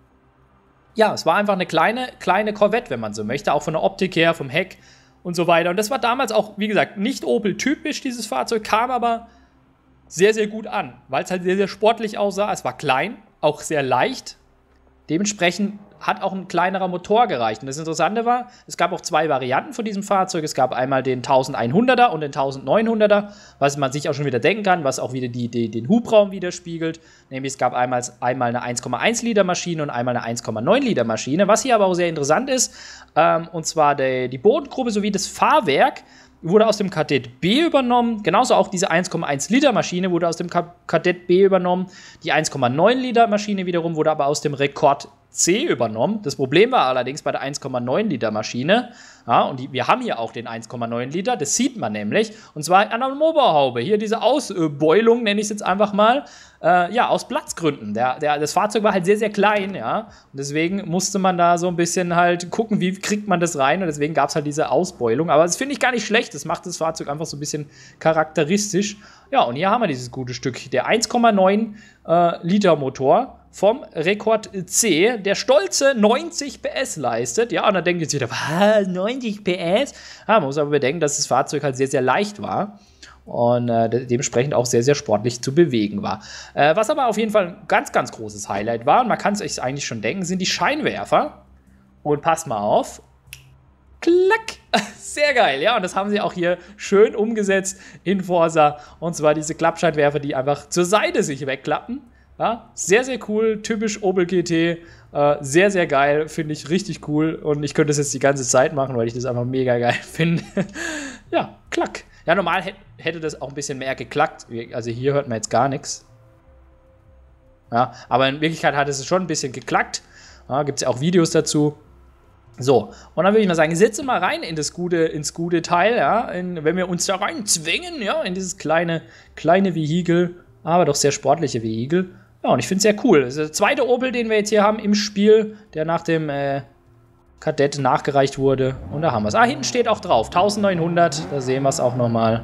ja, es war einfach eine kleine, kleine Corvette, wenn man so möchte, auch von der Optik her, vom Heck und so weiter. Und das war damals auch, wie gesagt, nicht Opel-typisch, dieses Fahrzeug, kam aber sehr, sehr gut an, weil es halt sehr, sehr sportlich aussah. Es war klein, auch sehr leicht. Dementsprechend hat auch ein kleinerer Motor gereicht. Und das Interessante war, es gab auch zwei Varianten von diesem Fahrzeug. Es gab einmal den elfhunderter und den neunzehnhunderter, was man sich auch schon wieder denken kann, was auch wieder die, die, den Hubraum widerspiegelt. Nämlich es gab einmal, einmal eine eins Komma eins Liter Maschine und einmal eine eins Komma neun Liter Maschine. Was hier aber auch sehr interessant ist, ähm, und zwar die, die Bodengruppe sowie das Fahrwerk wurde aus dem Kadett B übernommen. Genauso auch diese eins Komma eins Liter Maschine wurde aus dem Kadett B übernommen. Die eins Komma neun Liter Maschine wiederum wurde aber aus dem Rekord C übernommen. Das Problem war allerdings bei der eins Komma neun Liter Maschine, ja, und die, wir haben hier auch den eins Komma neun Liter, das sieht man nämlich, und zwar an der Motorhaube. Hier diese Ausbeulung, nenne ich es jetzt einfach mal, äh, ja, aus Platzgründen. Der, der, das Fahrzeug war halt sehr, sehr klein, ja, und deswegen musste man da so ein bisschen halt gucken, wie kriegt man das rein, und deswegen gab es halt diese Ausbeulung. Aber das finde ich gar nicht schlecht, das macht das Fahrzeug einfach so ein bisschen charakteristisch. Ja, und hier haben wir dieses gute Stück, der eins Komma neun äh, Liter Motor vom Rekord C, der stolze neunzig P S leistet. Ja, und dann denkt jetzt jeder, was, neunzig P S? Ja, man muss aber bedenken, dass das Fahrzeug halt sehr, sehr leicht war und äh, dementsprechend auch sehr, sehr sportlich zu bewegen war. Äh, was aber auf jeden Fall ein ganz, ganz großes Highlight war, und man kann es sich eigentlich schon denken, sind die Scheinwerfer. Und passt mal auf. Klack! Sehr geil, ja, und das haben sie auch hier schön umgesetzt in Forza. Und zwar diese Klappscheinwerfer, die einfach zur Seite sich wegklappen. Ja, sehr, sehr cool, typisch Opel G T, äh, sehr, sehr geil, finde ich richtig cool und ich könnte das jetzt die ganze Zeit machen, weil ich das einfach mega geil finde. Ja, klack. Ja, normal hätte das auch ein bisschen mehr geklackt, also hier hört man jetzt gar nichts. Ja, aber in Wirklichkeit hat es schon ein bisschen geklackt, ja, gibt es ja auch Videos dazu. So, und dann würde ich mal sagen, setze mal rein in das gute, ins gute Teil, ja, in, wenn wir uns da rein zwingen, ja, in dieses kleine, kleine Vehikel, aber doch sehr sportliche Vehikel. Ja, und ich finde es sehr cool. Das ist der zweite Opel, den wir jetzt hier haben im Spiel, der nach dem äh, Kadett nachgereicht wurde. Und da haben wir es. Ah, hinten steht auch drauf. neunzehnhundert, da sehen wir es auch nochmal.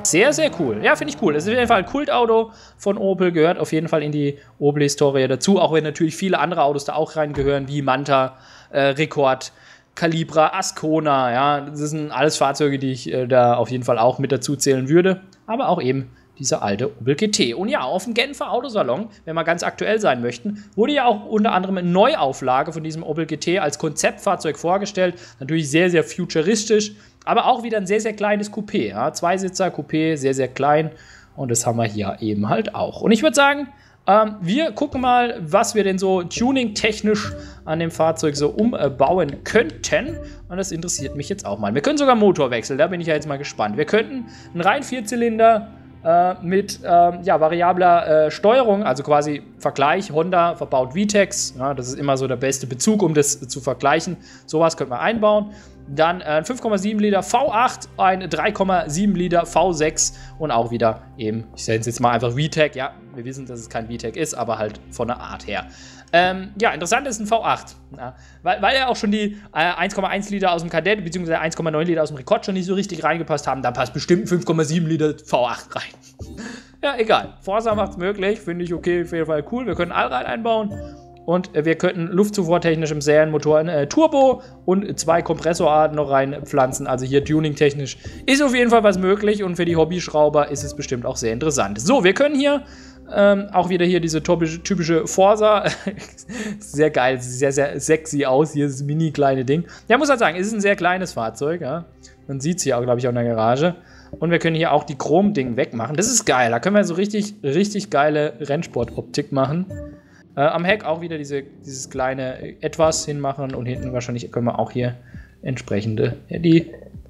Sehr, sehr cool. Ja, finde ich cool. Das ist auf jeden Fall ein Kultauto von Opel, gehört auf jeden Fall in die Opel-Historie dazu, auch wenn natürlich viele andere Autos da auch reingehören, wie Manta, äh, Rekord, Calibra, Ascona, ja, das sind alles Fahrzeuge, die ich äh, da auf jeden Fall auch mit dazu zählen würde, aber auch eben dieser alte Opel G T. Und ja, auf dem Genfer Autosalon, wenn wir ganz aktuell sein möchten, wurde ja auch unter anderem eine Neuauflage von diesem Opel G T als Konzeptfahrzeug vorgestellt. Natürlich sehr, sehr futuristisch, aber auch wieder ein sehr, sehr kleines Coupé. Ja? Zweisitzer Coupé, sehr, sehr klein. Und das haben wir hier eben halt auch. Und ich würde sagen, ähm, wir gucken mal, was wir denn so tuning-technisch an dem Fahrzeug so umbauen könnten. Und das interessiert mich jetzt auch mal. Wir können sogar Motor wechseln, da bin ich ja jetzt mal gespannt. Wir könnten einen rein Vierzylinder mit ähm, ja, variabler äh, Steuerung, also quasi Vergleich, Honda verbaut V TEC, ja, das ist immer so der beste Bezug, um das zu vergleichen. Sowas könnte man einbauen. Dann ein äh, fünf Komma sieben Liter V acht, ein drei Komma sieben Liter V sechs und auch wieder eben, ich nenne es jetzt mal einfach V TEC, ja, wir wissen, dass es kein V TEC ist, aber halt von der Art her. Ähm, ja, interessant ist ein V acht, ja, weil, weil ja auch schon die äh, eins Komma eins Liter aus dem Kadett bzw. eins Komma neun Liter aus dem Rekord schon nicht so richtig reingepasst haben, da passt bestimmt fünf Komma sieben Liter V acht rein. Ja, egal. Forza macht es möglich, finde ich okay, auf jeden Fall cool. Wir können Allrad einbauen und äh, wir könnten luftzufuhrtechnisch im Serienmotor ein äh, Turbo und zwei Kompressorarten noch reinpflanzen. Also hier tuning-technisch ist auf jeden Fall was möglich und für die Hobbyschrauber ist es bestimmt auch sehr interessant. So, wir können hier Ähm, auch wieder hier diese typische, typische Forza. Sehr geil, sehr, sehr sexy aus. Hier ist das mini kleine Ding. Ja, muss halt sagen, es ist ein sehr kleines Fahrzeug. Ja. Man sieht es hier auch, glaube ich, auch in der Garage. Und wir können hier auch die Chrom-Ding wegmachen. Das ist geil. Da können wir so richtig, richtig geile Rennsport-Optik machen. Äh, am Heck auch wieder diese, dieses kleine Etwas hinmachen. Und hinten wahrscheinlich können wir auch hier entsprechende, ja, die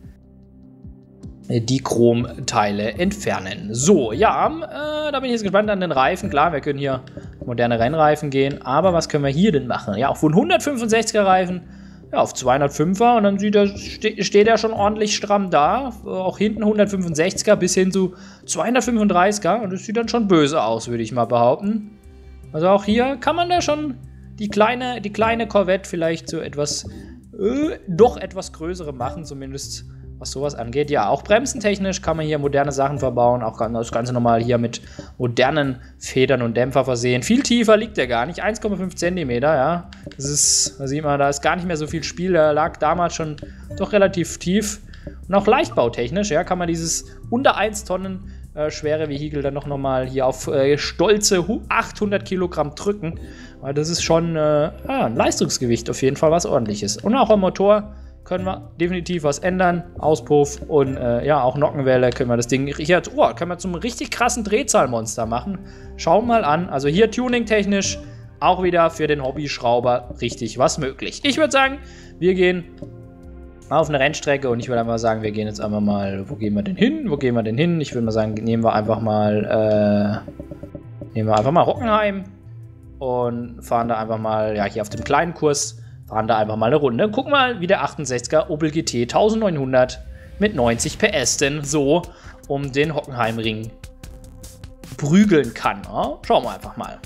die Chromteile entfernen. So, ja, äh, da bin ich jetzt gespannt an den Reifen. Klar, wir können hier moderne Rennreifen gehen, aber was können wir hier denn machen? Ja, von hundertfünfundsechziger Reifen ja, auf zweihundertfünfer und dann sieht er, ste steht er schon ordentlich stramm da. Auch hinten hundertfünfundsechziger bis hin zu zweihundertfünfunddreißiger und das sieht dann schon böse aus, würde ich mal behaupten. Also auch hier kann man da schon die kleine, die kleine Corvette vielleicht so etwas, äh, doch etwas größere machen, zumindest was sowas angeht. Ja, auch bremsentechnisch kann man hier moderne Sachen verbauen. Auch das Ganze normal hier mit modernen Federn und Dämpfer versehen. Viel tiefer liegt der gar nicht. eins Komma fünf Zentimeter, ja. Das ist, da sieht man, da ist gar nicht mehr so viel Spiel. Der lag damals schon doch relativ tief. Und auch leichtbautechnisch, ja, kann man dieses unter eins Tonnen äh, schwere Vehikel dann noch, noch mal hier auf äh, stolze achthundert Kilogramm drücken. Weil das ist schon äh, ja, ein Leistungsgewicht auf jeden Fall, was ordentliches. Und auch am Motor können wir definitiv was ändern. Auspuff und äh, ja, auch Nockenwelle können wir das Ding hier, oh, können wir zum richtig krassen Drehzahlmonster machen. Schauen wir mal an. Also hier tuning-technisch auch wieder für den Hobbyschrauber richtig was möglich. Ich würde sagen, wir gehen auf eine Rennstrecke und ich würde einfach sagen, wir gehen jetzt einfach mal, wo gehen wir denn hin? Wo gehen wir denn hin? Ich würde mal sagen, nehmen wir einfach mal, äh, nehmen wir einfach mal Hockenheim und fahren da einfach mal, ja, hier auf dem kleinen Kurs fahren da einfach mal eine Runde. Gucken mal, wie der achtundsechziger Opel G T neunzehnhundert mit neunzig P S denn so um den Hockenheimring prügeln kann. Ja? Schauen wir einfach mal.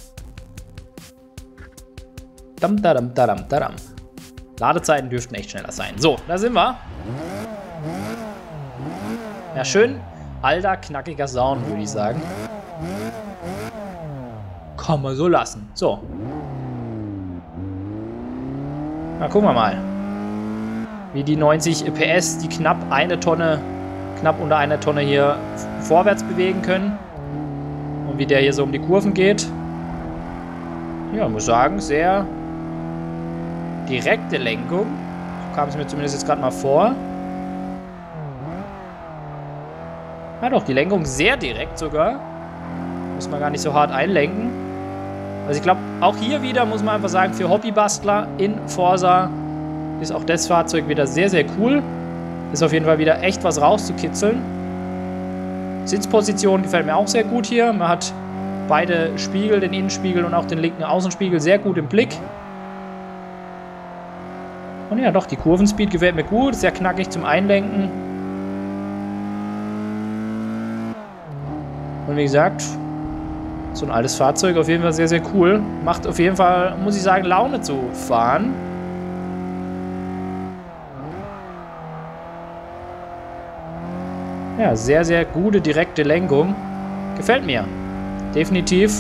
Dam, dadam, dadam, dadam. Ladezeiten dürften echt schneller sein. So, da sind wir. Ja, schön alter, knackiger Sound, würde ich sagen. Kann man so lassen. So. Na, gucken wir mal, wie die neunzig P S, die knapp eine Tonne, knapp unter einer Tonne hier vorwärts bewegen können. Und wie der hier so um die Kurven geht. Ja, muss sagen, sehr direkte Lenkung. So kam es mir zumindest jetzt gerade mal vor. Ja doch, die Lenkung sehr direkt sogar. Muss man gar nicht so hart einlenken. Also ich glaube, auch hier wieder muss man einfach sagen, für Hobbybastler in Forza ist auch das Fahrzeug wieder sehr, sehr cool. Ist auf jeden Fall wieder echt was rauszukitzeln. Sitzposition gefällt mir auch sehr gut hier. Man hat beide Spiegel, den Innenspiegel und auch den linken Außenspiegel sehr gut im Blick. Und ja, doch, die Kurvenspeed gefällt mir gut. Sehr knackig zum Einlenken. Und wie gesagt, so ein altes Fahrzeug auf jeden Fall sehr, sehr cool. Macht auf jeden Fall, muss ich sagen, Laune zu fahren. Ja, sehr, sehr gute direkte Lenkung. Gefällt mir. Definitiv.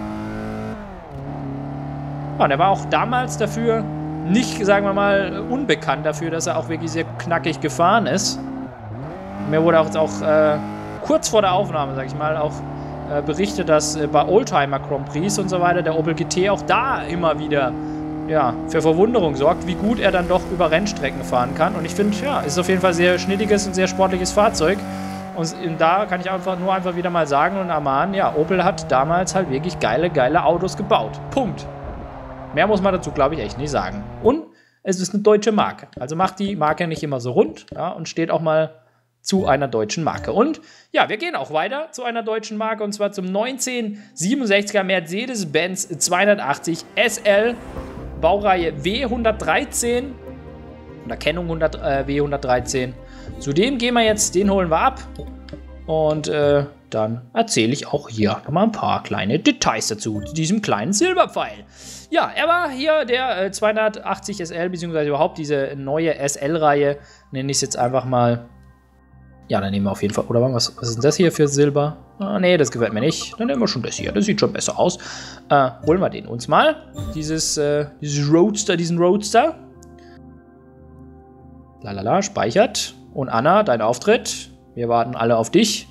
Ja, und er war auch damals dafür nicht, sagen wir mal, unbekannt dafür, dass er auch wirklich sehr knackig gefahren ist. Mir wurde auch, auch äh, kurz vor der Aufnahme, sag ich mal, auch äh, berichtet, dass äh, bei Oldtimer Grand Prix und so weiter der Opel G T auch da immer wieder ja, für Verwunderung sorgt, wie gut er dann doch über Rennstrecken fahren kann. Und ich finde, ja, ist auf jeden Fall ein sehr schnittiges und sehr sportliches Fahrzeug. Und da kann ich einfach nur einfach wieder mal sagen und ermahnen, ja, Opel hat damals halt wirklich geile, geile Autos gebaut. Punkt. Mehr muss man dazu, glaube ich, echt nicht sagen. Und es ist eine deutsche Marke. Also macht die Marke nicht immer so rund, ja, und steht auch mal zu einer deutschen Marke. Und ja, wir gehen auch weiter zu einer deutschen Marke, und zwar zum neunzehnhundertsiebenundsechziger Mercedes-Benz zweihundertachtzig S L, Baureihe W hundertdreizehn oder Kennung hundert, äh, W hundertdreizehn. Zudem gehen wir jetzt, den holen wir ab, und äh, dann erzähle ich auch hier nochmal ein paar kleine Details dazu, zu diesem kleinen Silberpfeil. Ja, er war hier der äh, zweihundertachtzig S L, beziehungsweise überhaupt diese neue S L-Reihe, nenne ich es jetzt einfach mal. Ja, dann nehmen wir auf jeden Fall, oder was, was ist denn das hier für Silber? Ah, nee, das gefällt mir nicht. Dann nehmen wir schon das hier, das sieht schon besser aus. Äh, holen wir den uns mal, dieses, äh, dieses Roadster, diesen Roadster. Lalala, speichert. Und Anna, dein Auftritt. Wir warten alle auf dich.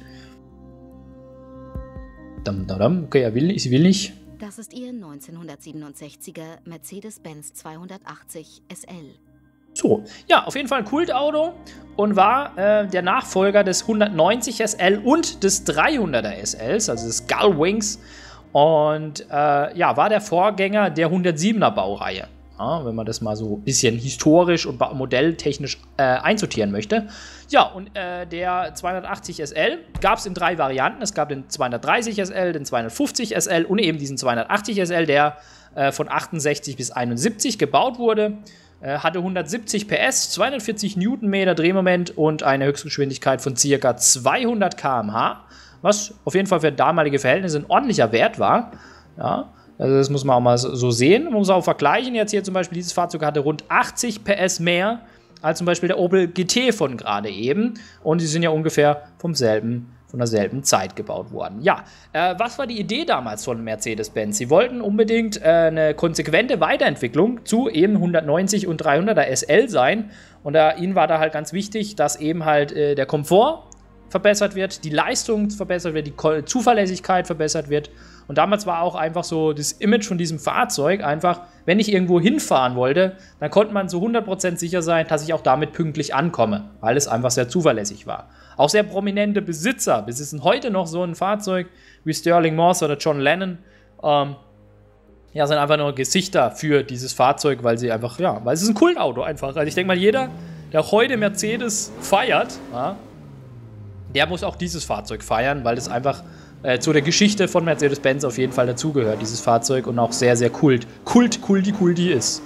Dum, dum, dum. Okay, er will nicht, sie will nicht. Das ist Ihr neunzehnhundertsiebenundsechziger Mercedes-Benz zweihundertachtzig S L. So, ja, auf jeden Fall ein Kultauto und war äh, der Nachfolger des hundertneunzig S L und des dreihunderter S Ls, also des Gullwings. Und äh, ja, war der Vorgänger der hundertsiebener Baureihe. Ja, wenn man das mal so ein bisschen historisch und modelltechnisch äh, einsortieren möchte. Ja, und äh, der zweihundertachtzig S L gab es in drei Varianten. Es gab den zweihundertdreißig S L, den zweihundertfünfzig S L und eben diesen zweihundertachtzig S L, der äh, von achtundsechzig bis einundsiebzig gebaut wurde. Äh, hatte hundertsiebzig P S, zweihundertvierzig Newtonmeter Drehmoment und eine Höchstgeschwindigkeit von ca. zweihundert Kilometer pro Stunde, was auf jeden Fall für damalige Verhältnisse ein ordentlicher Wert war. Ja. Also das muss man auch mal so sehen. Man muss auch vergleichen. Jetzt hier zum Beispiel, dieses Fahrzeug hatte rund achtzig P S mehr als zum Beispiel der Opel G T von gerade eben. Und die sind ja ungefähr vom selben, von derselben Zeit gebaut worden. Ja, äh, was war die Idee damals von Mercedes-Benz? Sie wollten unbedingt äh, eine konsequente Weiterentwicklung zu eben hundertneunzig und dreihunderter S L sein. Und äh, ihnen war da halt ganz wichtig, dass eben halt äh, der Komfort verbessert wird, die Leistung verbessert wird, die Zuverlässigkeit verbessert wird. Und damals war auch einfach so das Image von diesem Fahrzeug einfach, wenn ich irgendwo hinfahren wollte, dann konnte man zu hundert Prozent sicher sein, dass ich auch damit pünktlich ankomme, weil es einfach sehr zuverlässig war. Auch sehr prominente Besitzer, bis es heute noch so ein Fahrzeug wie Sterling Moss oder John Lennon, ähm, ja, sind einfach nur Gesichter für dieses Fahrzeug, weil sie einfach, ja, weil es ist ein Kultauto einfach. Also ich denke mal, jeder, der auch heute Mercedes feiert, ja, der muss auch dieses Fahrzeug feiern, weil es einfach äh, zu der Geschichte von Mercedes-Benz auf jeden Fall dazugehört, dieses Fahrzeug, und auch sehr, sehr Kult. Kult, Kulti, Kulti ist.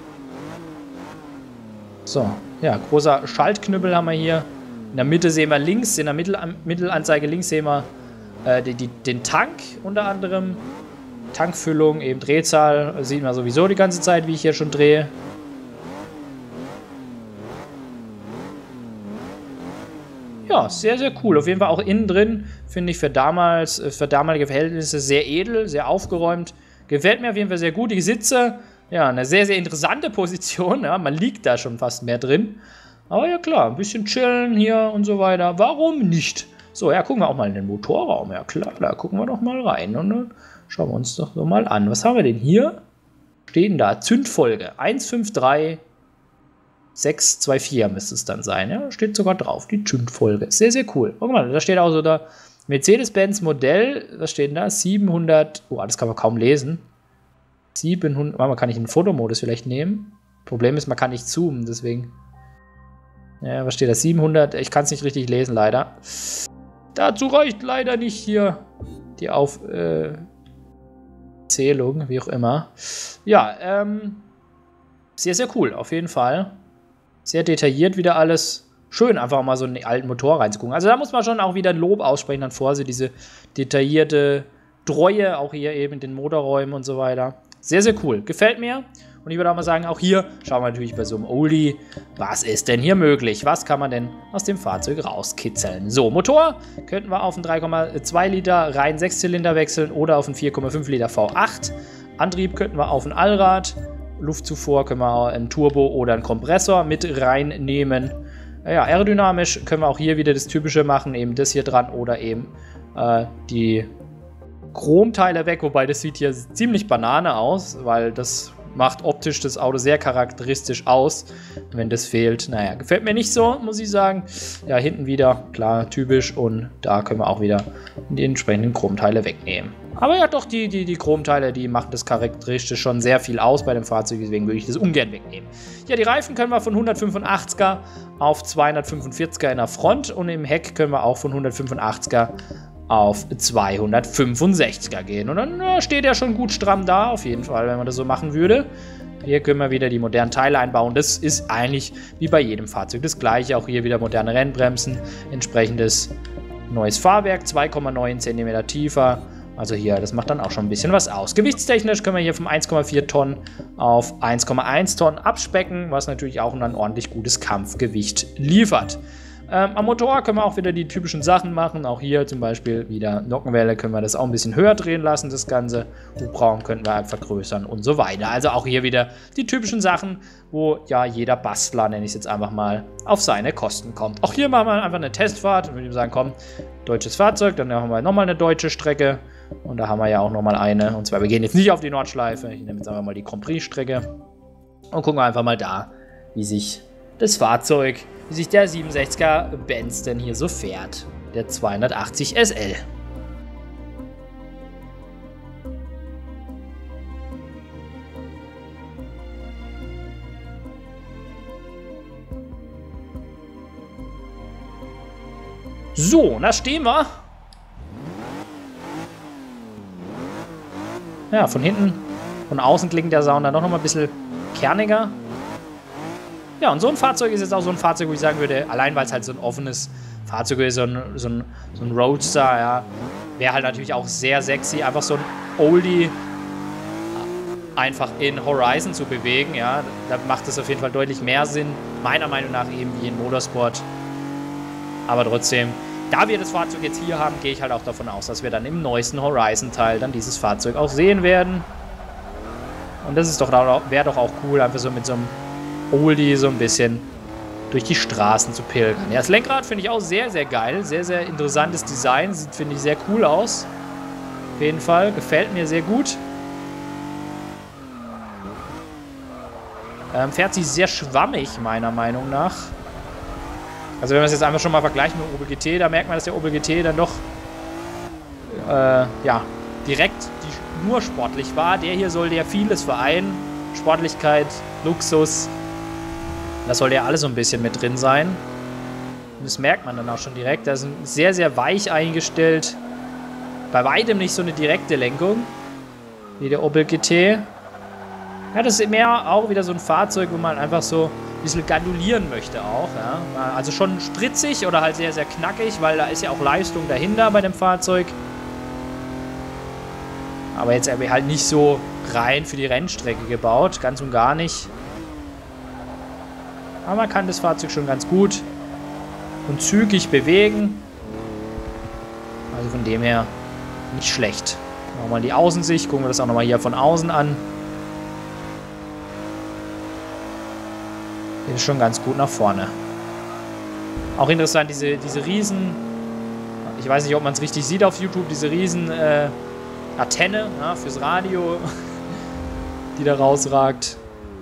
So, ja, großer Schaltknüppel haben wir hier. In der Mitte sehen wir links, in der Mittel Mittelanzeige links sehen wir äh, die, die, den Tank unter anderem. Tankfüllung, eben Drehzahl, sieht man sowieso die ganze Zeit, wie ich hier schon drehe. Ja, sehr, sehr cool. Auf jeden Fall auch innen drin, finde ich, für damals, für damalige Verhältnisse sehr edel, sehr aufgeräumt. Gefällt mir auf jeden Fall sehr gut. Die Sitze, ja, eine sehr, sehr interessante Position. Ja, man liegt da schon fast mehr drin. Aber ja klar, ein bisschen chillen hier und so weiter. Warum nicht? So, ja, gucken wir auch mal in den Motorraum. Ja klar, da gucken wir doch mal rein. Und dann schauen wir uns doch so mal an. Was haben wir denn hier? Stehen da Zündfolge eins fünf drei sechs zwei vier müsste es dann sein. Ja, steht sogar drauf, die Zündfolge. Sehr, sehr cool. Guck mal, da steht auch so da Mercedes-Benz Modell, was steht denn da? siebenhundert, oh, das kann man kaum lesen. siebenhundert, man kann ich einen Fotomodus vielleicht nehmen. Problem ist, man kann nicht zoomen, deswegen. Ja, was steht da? siebenhundert, ich kann es nicht richtig lesen, leider. Dazu reicht leider nicht hier die Aufzählung, äh, wie auch immer. Ja, ähm, sehr, sehr cool, auf jeden Fall. Sehr detailliert wieder alles. Schön, einfach mal so in den alten Motor reinzugucken. Also da muss man schon auch wieder ein Lob aussprechen an Forse, diese detaillierte Treue, auch hier eben in den Motorräumen und so weiter. Sehr, sehr cool. Gefällt mir. Und ich würde auch mal sagen, auch hier schauen wir natürlich bei so einem Oldie, was ist denn hier möglich? Was kann man denn aus dem Fahrzeug rauskitzeln? So, Motor könnten wir auf einen drei Komma zwei Liter rein Sechszylinder wechseln oder auf einen vier Komma fünf Liter V acht. Antrieb könnten wir auf ein Allrad. Luftzufuhr können wir auch einen Turbo oder einen Kompressor mit reinnehmen. Ja, aerodynamisch können wir auch hier wieder das Typische machen, eben das hier dran oder eben äh, die Chromteile weg, wobei das sieht hier ziemlich Banane aus, weil das macht optisch das Auto sehr charakteristisch aus. Wenn das fehlt, naja, gefällt mir nicht so, muss ich sagen. Ja, hinten wieder, klar, typisch und da können wir auch wieder die entsprechenden Chromteile wegnehmen. Aber ja, doch, die, die, die Chromteile, die machen das charakteristisch schon sehr viel aus bei dem Fahrzeug, deswegen würde ich das ungern wegnehmen. Ja, die Reifen können wir von hundertfünfundachtziger auf zweihundertfünfundvierziger in der Front und im Heck können wir auch von hundertfünfundachtziger auf zweihundertfünfundsechziger gehen. Und dann ja, steht er schon gut stramm da, auf jeden Fall, wenn man das so machen würde. Hier können wir wieder die modernen Teile einbauen. Das ist eigentlich wie bei jedem Fahrzeug das gleiche. Auch hier wieder moderne Rennbremsen, entsprechendes neues Fahrwerk, zwei Komma neun Zentimeter tiefer. Also hier, das macht dann auch schon ein bisschen was aus. Gewichtstechnisch können wir hier von eins Komma vier Tonnen auf eins Komma eins Tonnen abspecken, was natürlich auch ein ordentlich gutes Kampfgewicht liefert. Ähm, am Motor können wir auch wieder die typischen Sachen machen. Auch hier zum Beispiel wieder Nockenwelle können wir das auch ein bisschen höher drehen lassen, das Ganze. Hubraum könnten wir halt vergrößern und so weiter. Also auch hier wieder die typischen Sachen, wo ja jeder Bastler, nenne ich es jetzt einfach mal, auf seine Kosten kommt. Auch hier machen wir einfach eine Testfahrt und würde ich sagen, komm, deutsches Fahrzeug, dann haben wir nochmal eine deutsche Strecke. Und da haben wir ja auch nochmal eine. Und zwar, wir gehen jetzt nicht auf die Nordschleife. Ich nehme jetzt einfach mal die Grand Prix-Strecke. Und gucken wir einfach mal da, wie sich das Fahrzeug, wie sich der siebenundsechziger Benz denn hier so fährt. Der zweihundertachtzig S L. So, da stehen wir. Ja, von hinten, von außen klingt der Sound dann doch nochmal ein bisschen kerniger. Ja, und so ein Fahrzeug ist jetzt auch so ein Fahrzeug, wo ich sagen würde, allein weil es halt so ein offenes Fahrzeug ist, so ein, so ein, so ein Roadster, ja, wäre halt natürlich auch sehr sexy, einfach so ein Oldie einfach in Horizon zu bewegen, ja, da macht es auf jeden Fall deutlich mehr Sinn, meiner Meinung nach eben wie in Motorsport. Aber trotzdem, da wir das Fahrzeug jetzt hier haben, gehe ich halt auch davon aus, dass wir dann im neuesten Horizon-Teil dann dieses Fahrzeug auch sehen werden. Und das ist doch, wäre doch auch cool, einfach so mit so einem Oldie so ein bisschen durch die Straßen zu pilgern. Ja, das Lenkrad finde ich auch sehr, sehr geil. Sehr, sehr interessantes Design. Sieht, finde ich, sehr cool aus. Auf jeden Fall. Gefällt mir sehr gut. Ähm, fährt sich sehr schwammig, meiner Meinung nach. Also wenn wir es jetzt einfach schon mal vergleichen mit dem Opel G T, da merkt man, dass der Opel G T dann doch äh, ja, direkt die, nur sportlich war. Der hier sollte ja vieles vereinen. Sportlichkeit, Luxus. Das sollte ja alles so ein bisschen mit drin sein. Und das merkt man dann auch schon direkt. Das ist sehr, sehr weich eingestellt. Bei weitem nicht so eine direkte Lenkung wie der Opel G T. Ja, das ist mehr auch wieder so ein Fahrzeug, wo man einfach so ein bisschen gandulieren möchte auch. Ja. Also schon spritzig oder halt sehr, sehr knackig, weil da ist ja auch Leistung dahinter bei dem Fahrzeug. Aber jetzt halt nicht so rein für die Rennstrecke gebaut. Ganz und gar nicht. Aber man kann das Fahrzeug schon ganz gut und zügig bewegen. Also von dem her nicht schlecht. Machen wir mal die Außensicht. Gucken wir das auch nochmal hier von außen an. Ist schon ganz gut nach vorne. Auch interessant, diese, diese riesen, ich weiß nicht, ob man es richtig sieht auf YouTube, diese riesen äh, Antenne, ja, fürs Radio, die da rausragt.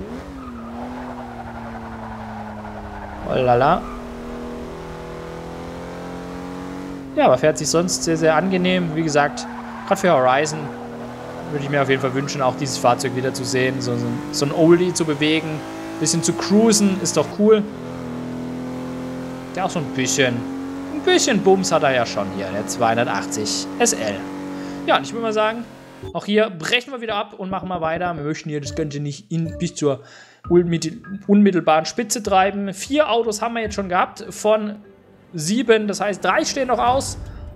Oh lala. Ja, aber fährt sich sonst sehr, sehr angenehm. Wie gesagt, gerade für Horizon würde ich mir auf jeden Fall wünschen, auch dieses Fahrzeug wieder zu sehen. So, so, so ein Oldie zu bewegen. Bisschen zu cruisen, ist doch cool. Der auch so ein bisschen, ein bisschen Bums hat er ja schon hier, der zweihundertachtzig S L. Ja, und ich würde mal sagen, auch hier brechen wir wieder ab und machen mal weiter. Wir möchten hier das Ganze nicht in, bis zur unmittelbaren Spitze treiben. Vier Autos haben wir jetzt schon gehabt von sieben, das heißt drei stehen noch aus.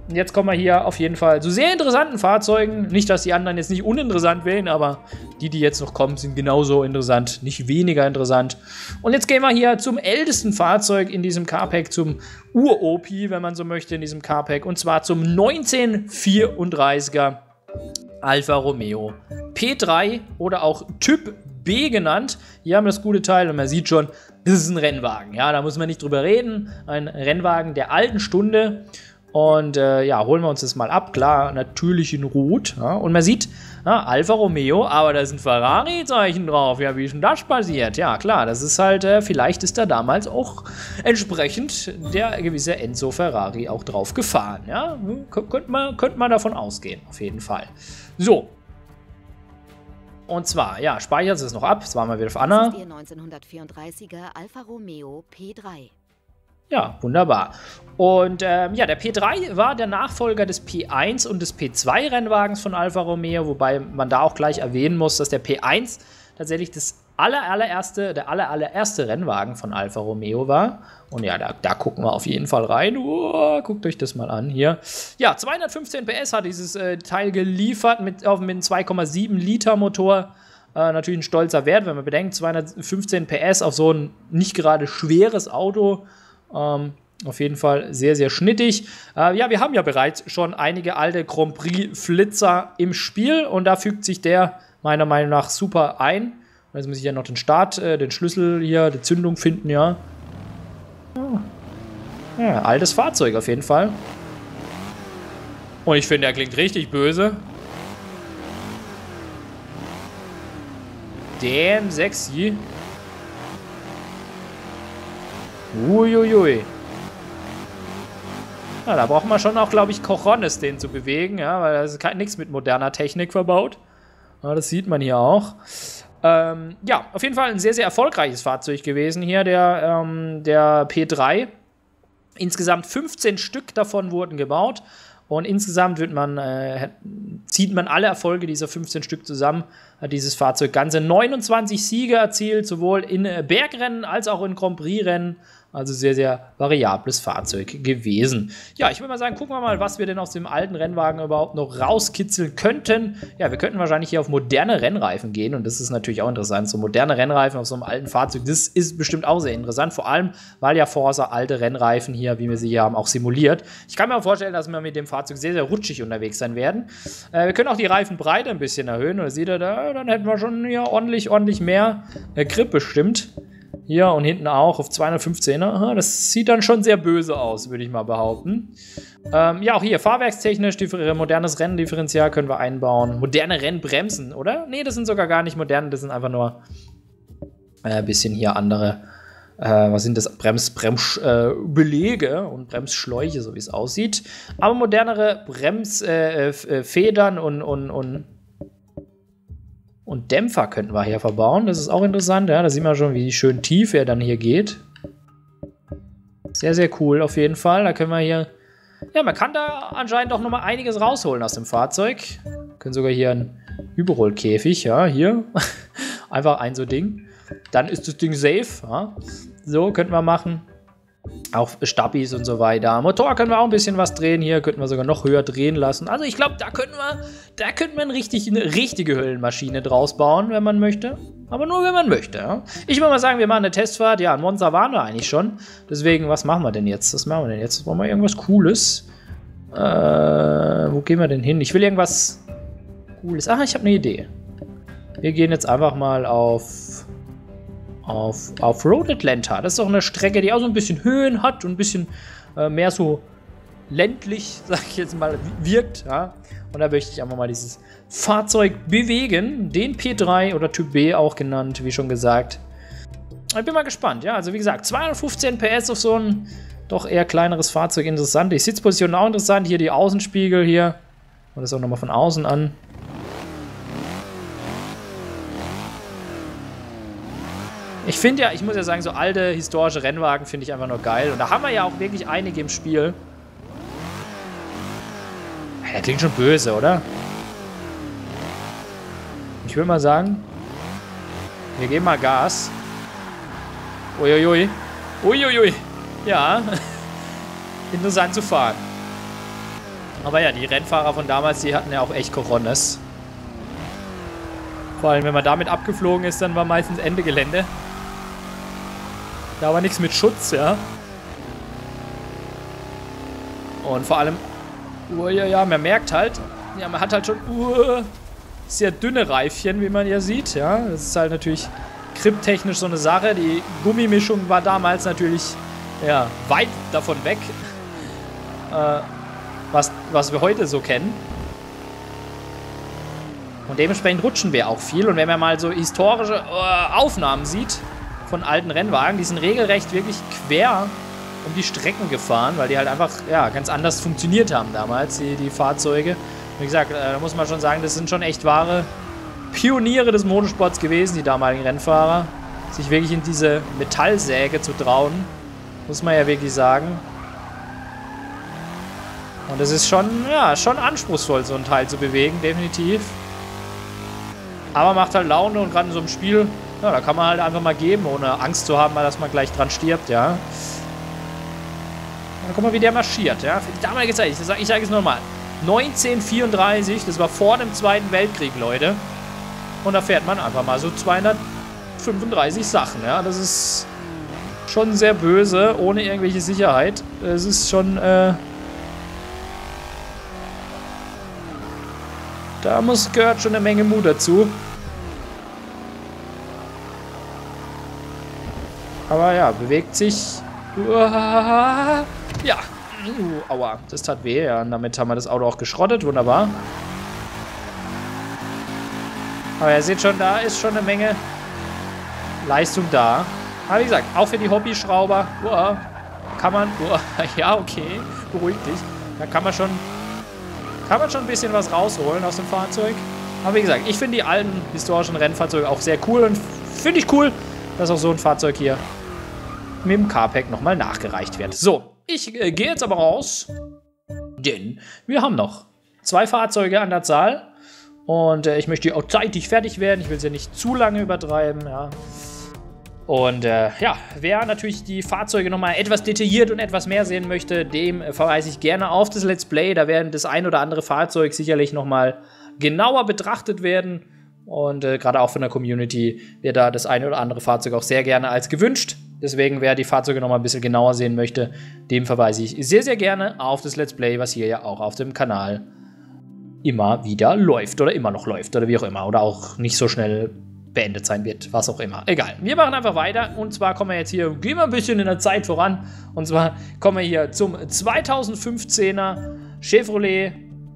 Und jetzt kommen wir hier auf jeden Fall zu sehr interessanten Fahrzeugen. Nicht, dass die anderen jetzt nicht uninteressant wären, aber die, die jetzt noch kommen, sind genauso interessant, nicht weniger interessant. Und jetzt gehen wir hier zum ältesten Fahrzeug in diesem Carpack, zum Ur-O P, wenn man so möchte, in diesem Carpack. Und zwar zum neunzehnhundertvierunddreißiger Alfa Romeo P drei oder auch Typ B genannt. Hier haben wir das gute Teil und man sieht schon, das ist ein Rennwagen. Ja, da muss man nicht drüber reden. Ein Rennwagen der alten Stunde. Und äh, ja, holen wir uns das mal ab. Klar, natürlich in Rot. Ja. Und man sieht, ja, Alfa Romeo, aber da sind Ferrari-Zeichen drauf. Ja, wie ist denn das passiert? Ja, klar, das ist halt, äh, vielleicht ist da damals auch entsprechend der gewisse Enzo Ferrari auch drauf gefahren. Ja, könnte man, könnte man davon ausgehen, auf jeden Fall. So. Und zwar, ja, speichert es noch ab. Jetzt waren wir wieder auf Anna. Das ist Ihr neunzehnhundertvierunddreißiger Alfa Romeo P drei. Ja, wunderbar. Und ähm, ja, der P drei war der Nachfolger des P eins und des P zwei Rennwagens von Alfa Romeo, wobei man da auch gleich erwähnen muss, dass der P eins tatsächlich das aller, allererste, der aller, allererste Rennwagen von Alfa Romeo war. Und ja, da, da gucken wir auf jeden Fall rein. Oh, guckt euch das mal an hier. Ja, zweihundertfünfzehn P S hat dieses äh, Teil geliefert mit, auf, mit einem zwei Komma sieben Liter Motor. Äh, natürlich ein stolzer Wert, wenn man bedenkt, zweihundertfünfzehn P S auf so ein nicht gerade schweres Auto. Ähm, auf jeden Fall sehr, sehr schnittig. Äh, ja, wir haben ja bereits schon einige alte Grand Prix-Flitzer im Spiel und da fügt sich der meiner Meinung nach super ein. Jetzt muss ich ja noch den Start, äh, den Schlüssel hier, die Zündung finden, ja. Ja, ja, altes Fahrzeug auf jeden Fall. Und ich finde, er klingt richtig böse. Damn sexy. Uiuiui. Ja, da braucht man schon auch, glaube ich, Cojones, den zu bewegen, ja, weil da ist nichts mit moderner Technik verbaut. Ja, das sieht man hier auch. Ähm, ja, auf jeden Fall ein sehr, sehr erfolgreiches Fahrzeug gewesen hier, der, ähm, der P drei. Insgesamt fünfzehn Stück davon wurden gebaut. Und insgesamt wird man, äh, zieht man alle Erfolge dieser fünfzehn Stück zusammen, hat dieses Fahrzeug ganze neunundzwanzig Siege erzielt, sowohl in Bergrennen als auch in Grand Prix-Rennen. Also sehr, sehr variables Fahrzeug gewesen. Ja, ich würde mal sagen, gucken wir mal, was wir denn aus dem alten Rennwagen überhaupt noch rauskitzeln könnten. Ja, wir könnten wahrscheinlich hier auf moderne Rennreifen gehen und das ist natürlich auch interessant. So moderne Rennreifen auf so einem alten Fahrzeug, das ist bestimmt auch sehr interessant. Vor allem, weil ja Forza alte Rennreifen hier, wie wir sie hier haben, auch simuliert. Ich kann mir auch vorstellen, dass wir mit dem Fahrzeug sehr, sehr rutschig unterwegs sein werden. Äh, wir können auch die Reifenbreite ein bisschen erhöhen. Oder seht ihr da, dann hätten wir schon hier ordentlich, ordentlich mehr äh, Grip bestimmt. Hier und hinten auch auf zweihundertfünfzehner. Das sieht dann schon sehr böse aus, würde ich mal behaupten. Ähm, ja, auch hier fahrwerkstechnisch, modernes Renndifferential können wir einbauen. Moderne Rennbremsen, oder? Nee, das sind sogar gar nicht moderne, das sind einfach nur ein äh, bisschen hier andere, äh, was sind das? Brems, Bremsbelege äh, und Bremsschläuche, so wie es aussieht. Aber modernere Bremsfedern äh, und, und, und Und Dämpfer könnten wir hier verbauen. Das ist auch interessant. Ja, da sieht man schon, wie schön tief er dann hier geht. Sehr, sehr cool auf jeden Fall. Da können wir hier... Ja, man kann da anscheinend auch nochmal einiges rausholen aus dem Fahrzeug. Wir können sogar hier einen Überrollkäfig, ja, hier. Einfach ein so Ding. Dann ist das Ding safe. Ja. So, könnten wir machen. Auch Stabis und so weiter. Motor können wir auch ein bisschen was drehen. Hier könnten wir sogar noch höher drehen lassen. Also ich glaube, da könnten wir, da könnten wir richtig, eine richtige Höllenmaschine draus bauen, wenn man möchte. Aber nur, wenn man möchte. Ja? Ich würde mal sagen, wir machen eine Testfahrt. Ja, in Monza waren wir eigentlich schon. Deswegen, was machen wir denn jetzt? Was machen wir denn jetzt? Wollen wir irgendwas Cooles? Äh, wo gehen wir denn hin? Ich will irgendwas Cooles. Ach, ich habe eine Idee. Wir gehen jetzt einfach mal auf... Auf, auf Road Atlanta. Das ist auch eine Strecke, die auch so ein bisschen Höhen hat und ein bisschen äh, mehr so ländlich, sag ich jetzt mal, wirkt. Ja? Und da möchte ich einfach mal dieses Fahrzeug bewegen. Den P drei oder Typ B auch genannt, wie schon gesagt. Ich bin mal gespannt. Ja, also wie gesagt, zweihundertfünfzehn P S auf so ein doch eher kleineres Fahrzeug. Interessant. Die Sitzposition auch interessant. Hier die Außenspiegel hier. Und das auch nochmal von außen an. Ich finde ja, ich muss ja sagen, so alte historische Rennwagen finde ich einfach nur geil. Und da haben wir ja auch wirklich einige im Spiel. Der klingt schon böse, oder? Ich würde mal sagen, wir geben mal Gas. Uiuiui. Uiuiui. Ja. Interessant zu fahren. Aber ja, die Rennfahrer von damals, die hatten ja auch echt Cojones. Vor allem, wenn man damit abgeflogen ist, dann war meistens Ende Gelände. Da war nichts mit Schutz, ja. Und vor allem, uh, ja, ja, man merkt halt, ja, man hat halt schon uh, sehr dünne Reifchen, wie man ja sieht, ja. Das ist halt natürlich griptechnisch so eine Sache. Die Gummimischung war damals natürlich, ja, weit davon weg, äh, was, was wir heute so kennen. Und dementsprechend rutschen wir auch viel. Und wenn man mal so historische äh, Aufnahmen sieht von alten Rennwagen, die sind regelrecht wirklich quer um die Strecken gefahren, weil die halt einfach ja, ganz anders funktioniert haben damals, die, die Fahrzeuge. Wie gesagt, äh, da muss man schon sagen, das sind schon echt wahre Pioniere des Motorsports gewesen, die damaligen Rennfahrer. Sich wirklich in diese Metallsäge zu trauen, muss man ja wirklich sagen. Und es ist schon, ja, schon anspruchsvoll, so ein Teil zu bewegen, definitiv. Aber macht halt Laune und gerade in so einem Spiel, ja, da kann man halt einfach mal geben, ohne Angst zu haben, dass man gleich dran stirbt, ja. Dann guck mal, wie der marschiert, ja. Für die damalige Zeit, ich sage ich sag es nochmal, neunzehnhundertvierunddreißig, das war vor dem Zweiten Weltkrieg, Leute. Und da fährt man einfach mal so zweihundertfünfunddreißig Sachen, ja. Das ist schon sehr böse, ohne irgendwelche Sicherheit. Es ist schon, äh... Da muss, gehört schon eine Menge Mut dazu. Aber ja, bewegt sich. Uah, ja. Uh, aua, das tat weh. Ja, und damit haben wir das Auto auch geschrottet. Wunderbar. Aber ihr seht schon, da ist schon eine Menge Leistung da. Aber wie gesagt, auch für die Hobbyschrauber. Uah, kann man. Uah, ja, okay. Beruhig dich. Da kann man schon. Kann man schon ein bisschen was rausholen aus dem Fahrzeug. Aber wie gesagt, ich finde die alten historischen Rennfahrzeuge auch sehr cool. Und finde ich cool, dass auch so ein Fahrzeug hier mit dem Carpack nochmal nachgereicht wird. So, ich äh, gehe jetzt aber raus. Denn wir haben noch zwei Fahrzeuge an der Zahl. Und äh, ich möchte hier auch zeitig fertig werden. Ich will sie ja nicht zu lange übertreiben. Ja. Und äh, ja, wer natürlich die Fahrzeuge nochmal etwas detailliert und etwas mehr sehen möchte, dem äh, verweise ich gerne auf das Let's Play. Da werden das ein oder andere Fahrzeug sicherlich nochmal genauer betrachtet werden. Und äh, gerade auch von der Community wird da das eine oder andere Fahrzeug auch sehr gerne als gewünscht. Deswegen, wer die Fahrzeuge nochmal ein bisschen genauer sehen möchte, dem verweise ich sehr, sehr gerne auf das Let's Play, was hier ja auch auf dem Kanal immer wieder läuft oder immer noch läuft oder wie auch immer. Oder auch nicht so schnell beendet sein wird, was auch immer. Egal. Wir machen einfach weiter und zwar kommen wir jetzt hier, gehen wir ein bisschen in der Zeit voran und zwar kommen wir hier zum zweitausendfünfzehner Chevrolet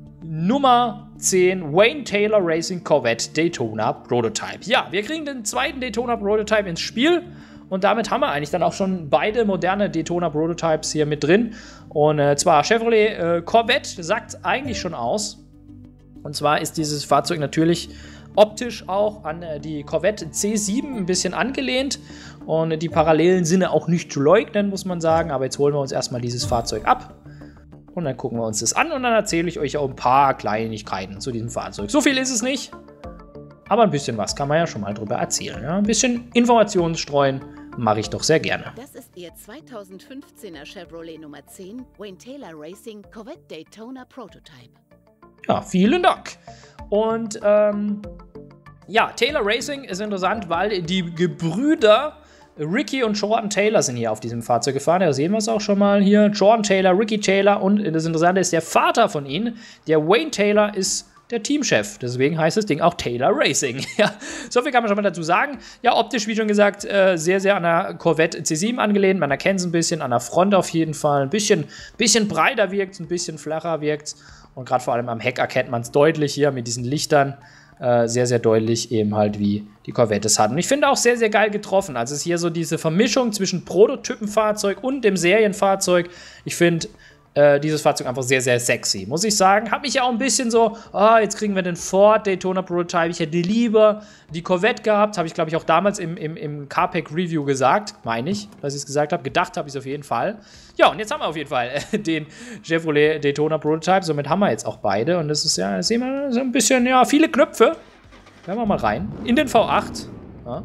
Nummer zehn Wayne Taylor Racing Corvette Daytona Prototype. Ja, wir kriegen den zweiten Daytona Prototype ins Spiel und damit haben wir eigentlich dann auch schon beide moderne Daytona Prototypes hier mit drin und äh, zwar Chevrolet äh, Corvette sagt eigentlich schon aus und zwar ist dieses Fahrzeug natürlich optisch auch an äh, die Corvette C sieben ein bisschen angelehnt und äh, die Parallelen sind auch nicht zu leugnen, muss man sagen, aber jetzt holen wir uns erstmal dieses Fahrzeug ab und dann gucken wir uns das an und dann erzähle ich euch auch ein paar Kleinigkeiten zu diesem Fahrzeug. So viel ist es nicht, aber ein bisschen was kann man ja schon mal drüber erzählen. Ja? Ein bisschen Informationen streuen mache ich doch sehr gerne. Das ist Ihr zweitausendfünfzehner Chevrolet Nummer zehn Wayne Taylor Racing Corvette Daytona Prototype. Ja, vielen Dank. Und ähm, ja, Taylor Racing ist interessant, weil die Gebrüder Ricky und Jordan Taylor sind hier auf diesem Fahrzeug gefahren. Da sehen wir es auch schon mal hier. Jordan Taylor, Ricky Taylor und das Interessante ist, der Vater von ihnen, der Wayne Taylor, ist der Teamchef. Deswegen heißt das Ding auch Taylor Racing. Ja, so viel kann man schon mal dazu sagen. Ja, optisch, wie schon gesagt, äh, sehr, sehr an der Corvette C sieben angelehnt. Man erkennt es ein bisschen, an der Front auf jeden Fall. Ein bisschen, bisschen breiter wirkt es, ein bisschen flacher wirkt es. Und gerade vor allem am Heck erkennt man es deutlich hier mit diesen Lichtern. Äh, sehr, sehr deutlich eben halt, wie die Corvette es hat. Und ich finde auch sehr, sehr geil getroffen. Also es ist hier so diese Vermischung zwischen Prototypenfahrzeug und dem Serienfahrzeug. Ich finde äh, dieses Fahrzeug einfach sehr, sehr sexy, muss ich sagen. Hat mich ja auch ein bisschen so, oh, jetzt kriegen wir den Ford Daytona Prototype. Ich hätte lieber die Corvette gehabt. Habe ich, glaube ich, auch damals im, im, im Carpack Review gesagt, meine ich, dass ich es gesagt habe. Gedacht habe ich es auf jeden Fall. Ja, und jetzt haben wir auf jeden Fall äh, den Chevrolet Daytona Prototype. Somit haben wir jetzt auch beide. Und das ist ja, das sehen wir so ein bisschen, ja, viele Knöpfe. Hören wir mal rein. In den V acht. Ja.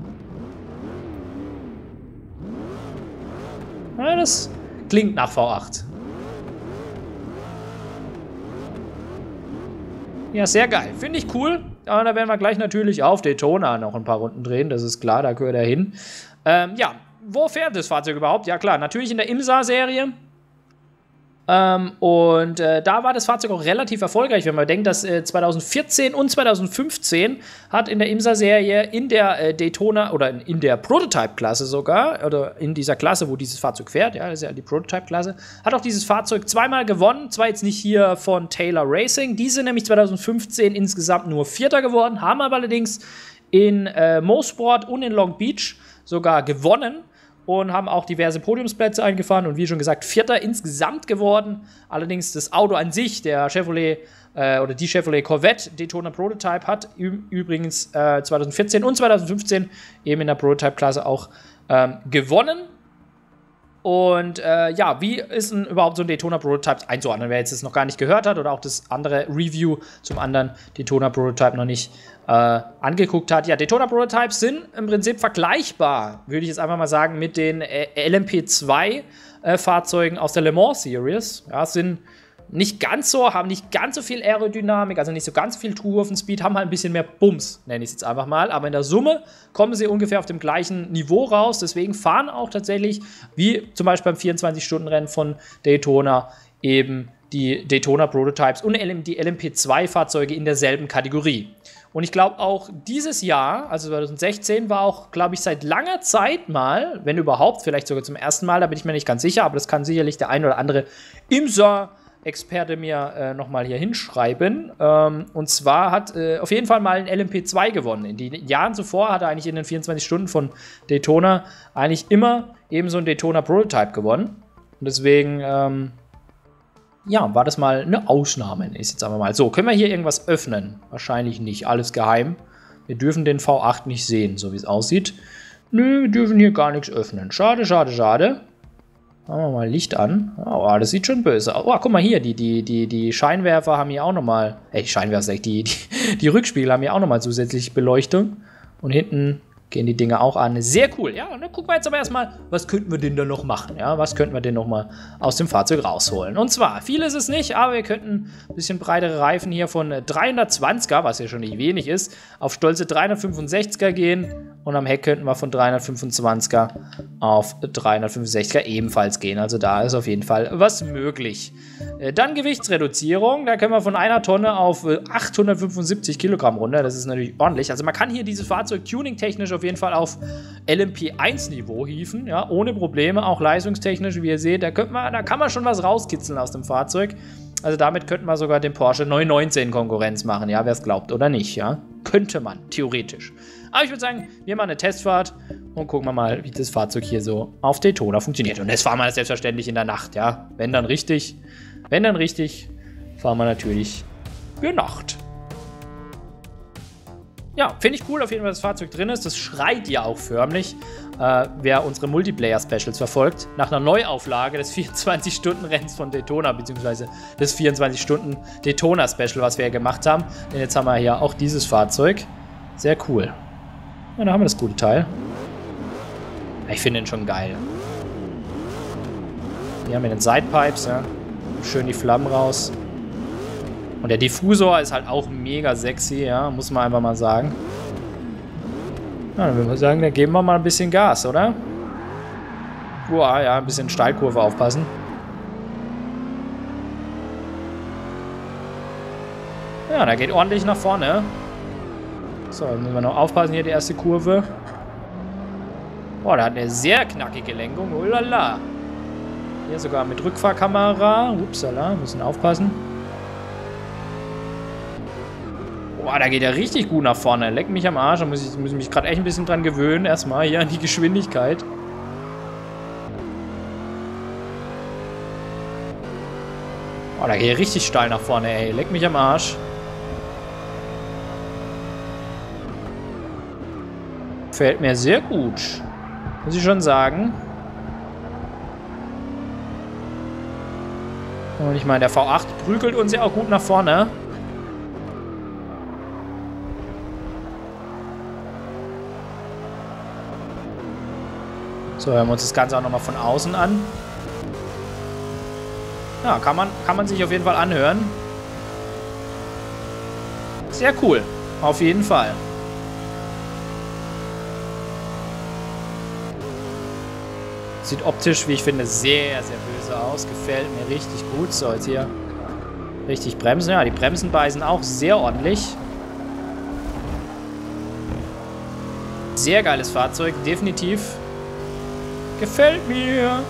Ja, das klingt nach V acht. Ja, sehr geil. Finde ich cool. Aber da werden wir gleich natürlich auf Daytona noch ein paar Runden drehen. Das ist klar, da gehört er hin. Ähm, ja, wo fährt das Fahrzeug überhaupt? Ja klar, natürlich in der IMSA-Serie. Ähm, und äh, da war das Fahrzeug auch relativ erfolgreich, wenn man denkt, dass äh, zweitausendvierzehn und zweitausendfünfzehn hat in der IMSA-Serie in der äh, Daytona oder in, in der Prototype-Klasse sogar, oder in dieser Klasse, wo dieses Fahrzeug fährt, ja, das ist ja die Prototype-Klasse, hat auch dieses Fahrzeug zweimal gewonnen, zwar jetzt nicht hier von Taylor Racing, die sind nämlich zweitausendfünfzehn insgesamt nur Vierter geworden, haben aber allerdings in äh, Mosport und in Long Beach sogar gewonnen. Und haben auch diverse Podiumsplätze eingefahren und wie schon gesagt, Vierter insgesamt geworden. Allerdings das Auto an sich, der Chevrolet äh, oder die Chevrolet Corvette Daytona Prototype hat übrigens äh, zweitausendvierzehn und zweitausendfünfzehn eben in der Prototype-Klasse auch ähm, gewonnen. Und äh, ja, wie ist denn überhaupt so ein Daytona Prototype einzuordnen? Wer jetzt das noch gar nicht gehört hat oder auch das andere Review zum anderen Daytona Prototype noch nicht äh, angeguckt hat. Ja, Daytona Prototypes sind im Prinzip vergleichbar, würde ich jetzt einfach mal sagen, mit den äh, L M P zwei äh, Fahrzeugen aus der Le Mans Series. Ja, sind nicht ganz so, haben nicht ganz so viel Aerodynamik, also nicht so ganz viel True-Offen-Speed, haben halt ein bisschen mehr Bums, nenne ich es jetzt einfach mal. Aber in der Summe kommen sie ungefähr auf dem gleichen Niveau raus. Deswegen fahren auch tatsächlich, wie zum Beispiel beim vierundzwanzig-Stunden-Rennen von Daytona, eben die Daytona Prototypes und die L M P zwei Fahrzeuge in derselben Kategorie. Und ich glaube auch dieses Jahr, also zweitausendsechzehn, war auch, glaube ich, seit langer Zeit mal, wenn überhaupt, vielleicht sogar zum ersten Mal, da bin ich mir nicht ganz sicher, aber das kann sicherlich der ein oder andere IMSA Experte mir äh, nochmal hier hinschreiben. Ähm, und zwar hat äh, auf jeden Fall mal ein L M P zwei gewonnen. In den Jahren zuvor hat er eigentlich in den vierundzwanzig Stunden von Daytona eigentlich immer eben so ein Daytona Prototype gewonnen. Und deswegen, ähm, ja, war das mal eine Ausnahme. Ist jetzt einfach mal so. Können wir hier irgendwas öffnen? Wahrscheinlich nicht. Alles geheim. Wir dürfen den V acht nicht sehen, so wie es aussieht. Nö, wir dürfen hier gar nichts öffnen. Schade, schade, schade. Machen wir mal Licht an. Oh, das sieht schon böse aus. Oh, guck mal hier, die, die, die, die Scheinwerfer haben hier auch nochmal, ey, Scheinwerfer, die, die, die Rückspiegel haben hier auch nochmal zusätzlich Beleuchtung. Und hinten gehen die Dinge auch an. Sehr cool. Ja, und dann gucken wir jetzt aber erstmal, was könnten wir denn da noch machen? Ja, was könnten wir denn nochmal aus dem Fahrzeug rausholen? Und zwar, viel ist es nicht, aber wir könnten ein bisschen breitere Reifen hier von dreihundertzwanziger, was ja schon nicht wenig ist, auf stolze dreihundertfünfundsechziger gehen. Und am Heck könnten wir von dreihundertfünfundzwanziger auf dreihundertfünfundsechziger ebenfalls gehen. Also da ist auf jeden Fall was möglich. Dann Gewichtsreduzierung. Da können wir von einer Tonne auf achthundertfünfundsiebzig Kilogramm runter. Das ist natürlich ordentlich. Also man kann hier dieses Fahrzeug tuning-technisch auf jeden Fall auf L M P eins Niveau hieven. Ja, ohne Probleme. Auch leistungstechnisch, wie ihr seht. Da, könnte man, da kann man schon was rauskitzeln aus dem Fahrzeug. Also damit könnte man sogar dem Porsche neun neunzehn Konkurrenz machen. Ja, wer es glaubt oder nicht. Ja, könnte man, theoretisch. Aber ich würde sagen, wir machen eine Testfahrt und gucken wir mal, wie das Fahrzeug hier so auf Daytona funktioniert. Und das fahren wir selbstverständlich in der Nacht, ja. Wenn dann richtig, wenn dann richtig, fahren wir natürlich für Nacht. Ja, finde ich cool auf jeden Fall, dass das Fahrzeug drin ist. Das schreit ja auch förmlich, äh, wer unsere Multiplayer-Specials verfolgt. Nach einer Neuauflage des vierundzwanzig-Stunden-Rennens von Daytona, beziehungsweise des vierundzwanzig-Stunden-Daytona-Special, was wir ja gemacht haben. Denn jetzt haben wir hier auch dieses Fahrzeug. Sehr cool. Ja, da haben wir das gute Teil. Ich finde den schon geil. Hier haben wir den Sidepipes, ja. Schön die Flammen raus. Und der Diffusor ist halt auch mega sexy, ja. Muss man einfach mal sagen. Ja, dann würde man sagen, dann geben wir mal ein bisschen Gas, oder? Boah, ja, ein bisschen Steilkurve aufpassen. Ja, da geht ordentlich nach vorne. So, dann müssen wir noch aufpassen, hier die erste Kurve. Boah, der hat eine sehr knackige Lenkung. Ulala. Hier sogar mit Rückfahrkamera. Upsala, müssen aufpassen. Boah, da geht er richtig gut nach vorne. Leck mich am Arsch. Da muss ich, muss ich mich gerade echt ein bisschen dran gewöhnen. Erstmal hier an die Geschwindigkeit. Boah, da geht er richtig steil nach vorne, ey. Leck mich am Arsch. Gefällt mir sehr gut. Muss ich schon sagen. Und ich meine, der V acht prügelt uns ja auch gut nach vorne. So, hören wir uns das Ganze auch nochmal von außen an. Ja, kann man, kann man sich auf jeden Fall anhören. Sehr cool. Auf jeden Fall. Sieht optisch, wie ich finde, sehr, sehr böse aus. Gefällt mir richtig gut. So, jetzt hier richtig bremsen. Ja, die Bremsen beißen auch sehr ordentlich. Sehr geiles Fahrzeug, definitiv. Gefällt mir.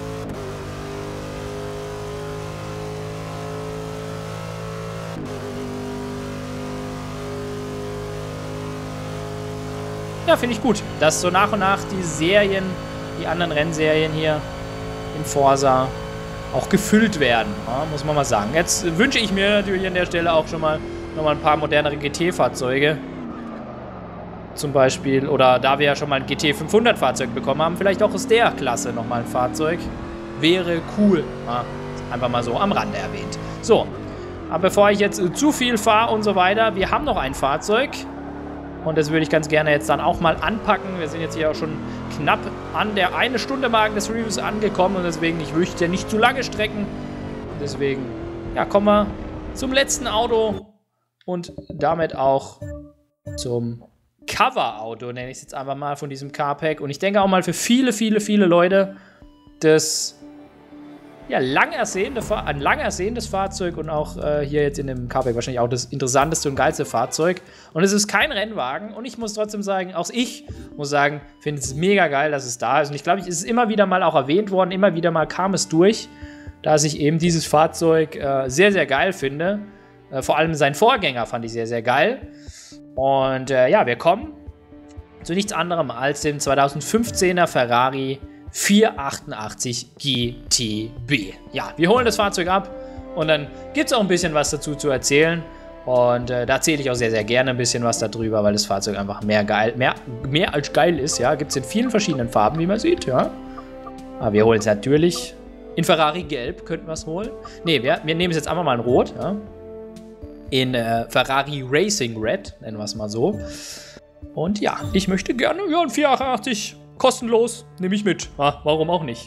Ja, finde ich gut, dass so nach und nach die Serien, die anderen Rennserien hier in Forza auch gefüllt werden, ja, muss man mal sagen. Jetzt wünsche ich mir natürlich an der Stelle auch schon mal nochmal ein paar modernere G T-Fahrzeuge. Zum Beispiel, oder da wir ja schon mal ein G T fünfhundert Fahrzeug bekommen haben, vielleicht auch aus der Klasse nochmal ein Fahrzeug. Wäre cool. Ja, einfach mal so am Rande erwähnt. So, aber bevor ich jetzt zu viel fahre und so weiter, wir haben noch ein Fahrzeug. Und das würde ich ganz gerne jetzt dann auch mal anpacken. Wir sind jetzt hier auch schon knapp an der eine Stunde Marke des Reviews angekommen. Und deswegen, ich möchte ja nicht zu lange strecken. Deswegen, ja, kommen wir zum letzten Auto. Und damit auch zum Cover-Auto, nenne ich es jetzt einfach mal, von diesem Carpack. Und ich denke auch mal für viele, viele, viele Leute das ja, lang ersehende, ein lang ersehntes Fahrzeug und auch äh, hier jetzt in dem Carpack wahrscheinlich auch das interessanteste und geilste Fahrzeug. Und es ist kein Rennwagen und ich muss trotzdem sagen, auch ich muss sagen, finde es mega geil, dass es da ist. Und ich glaube, es ist immer wieder mal auch erwähnt worden, immer wieder mal kam es durch, dass ich eben dieses Fahrzeug äh, sehr, sehr geil finde. Äh, vor allem sein Vorgänger fand ich sehr, sehr geil. Und äh, ja, wir kommen zu nichts anderem als dem zweitausendfünfzehner Ferrari vierhundertachtundachtzig G T B. Ja, wir holen das Fahrzeug ab und dann gibt es auch ein bisschen was dazu zu erzählen. Und äh, da erzähle ich auch sehr, sehr gerne ein bisschen was darüber, weil das Fahrzeug einfach mehr geil, mehr, mehr als geil ist. Ja, gibt es in vielen verschiedenen Farben, wie man sieht. Ja, aber wir holen es natürlich in Ferrari Gelb, könnten wir es holen. Ne, wir, wir nehmen es jetzt einfach mal in Rot. Ja. In äh, Ferrari Racing Red, nennen wir es mal so. Und ja, ich möchte gerne ja, ein vierhundertachtundachtzig kostenlos, nehme ich mit. Ah, warum auch nicht?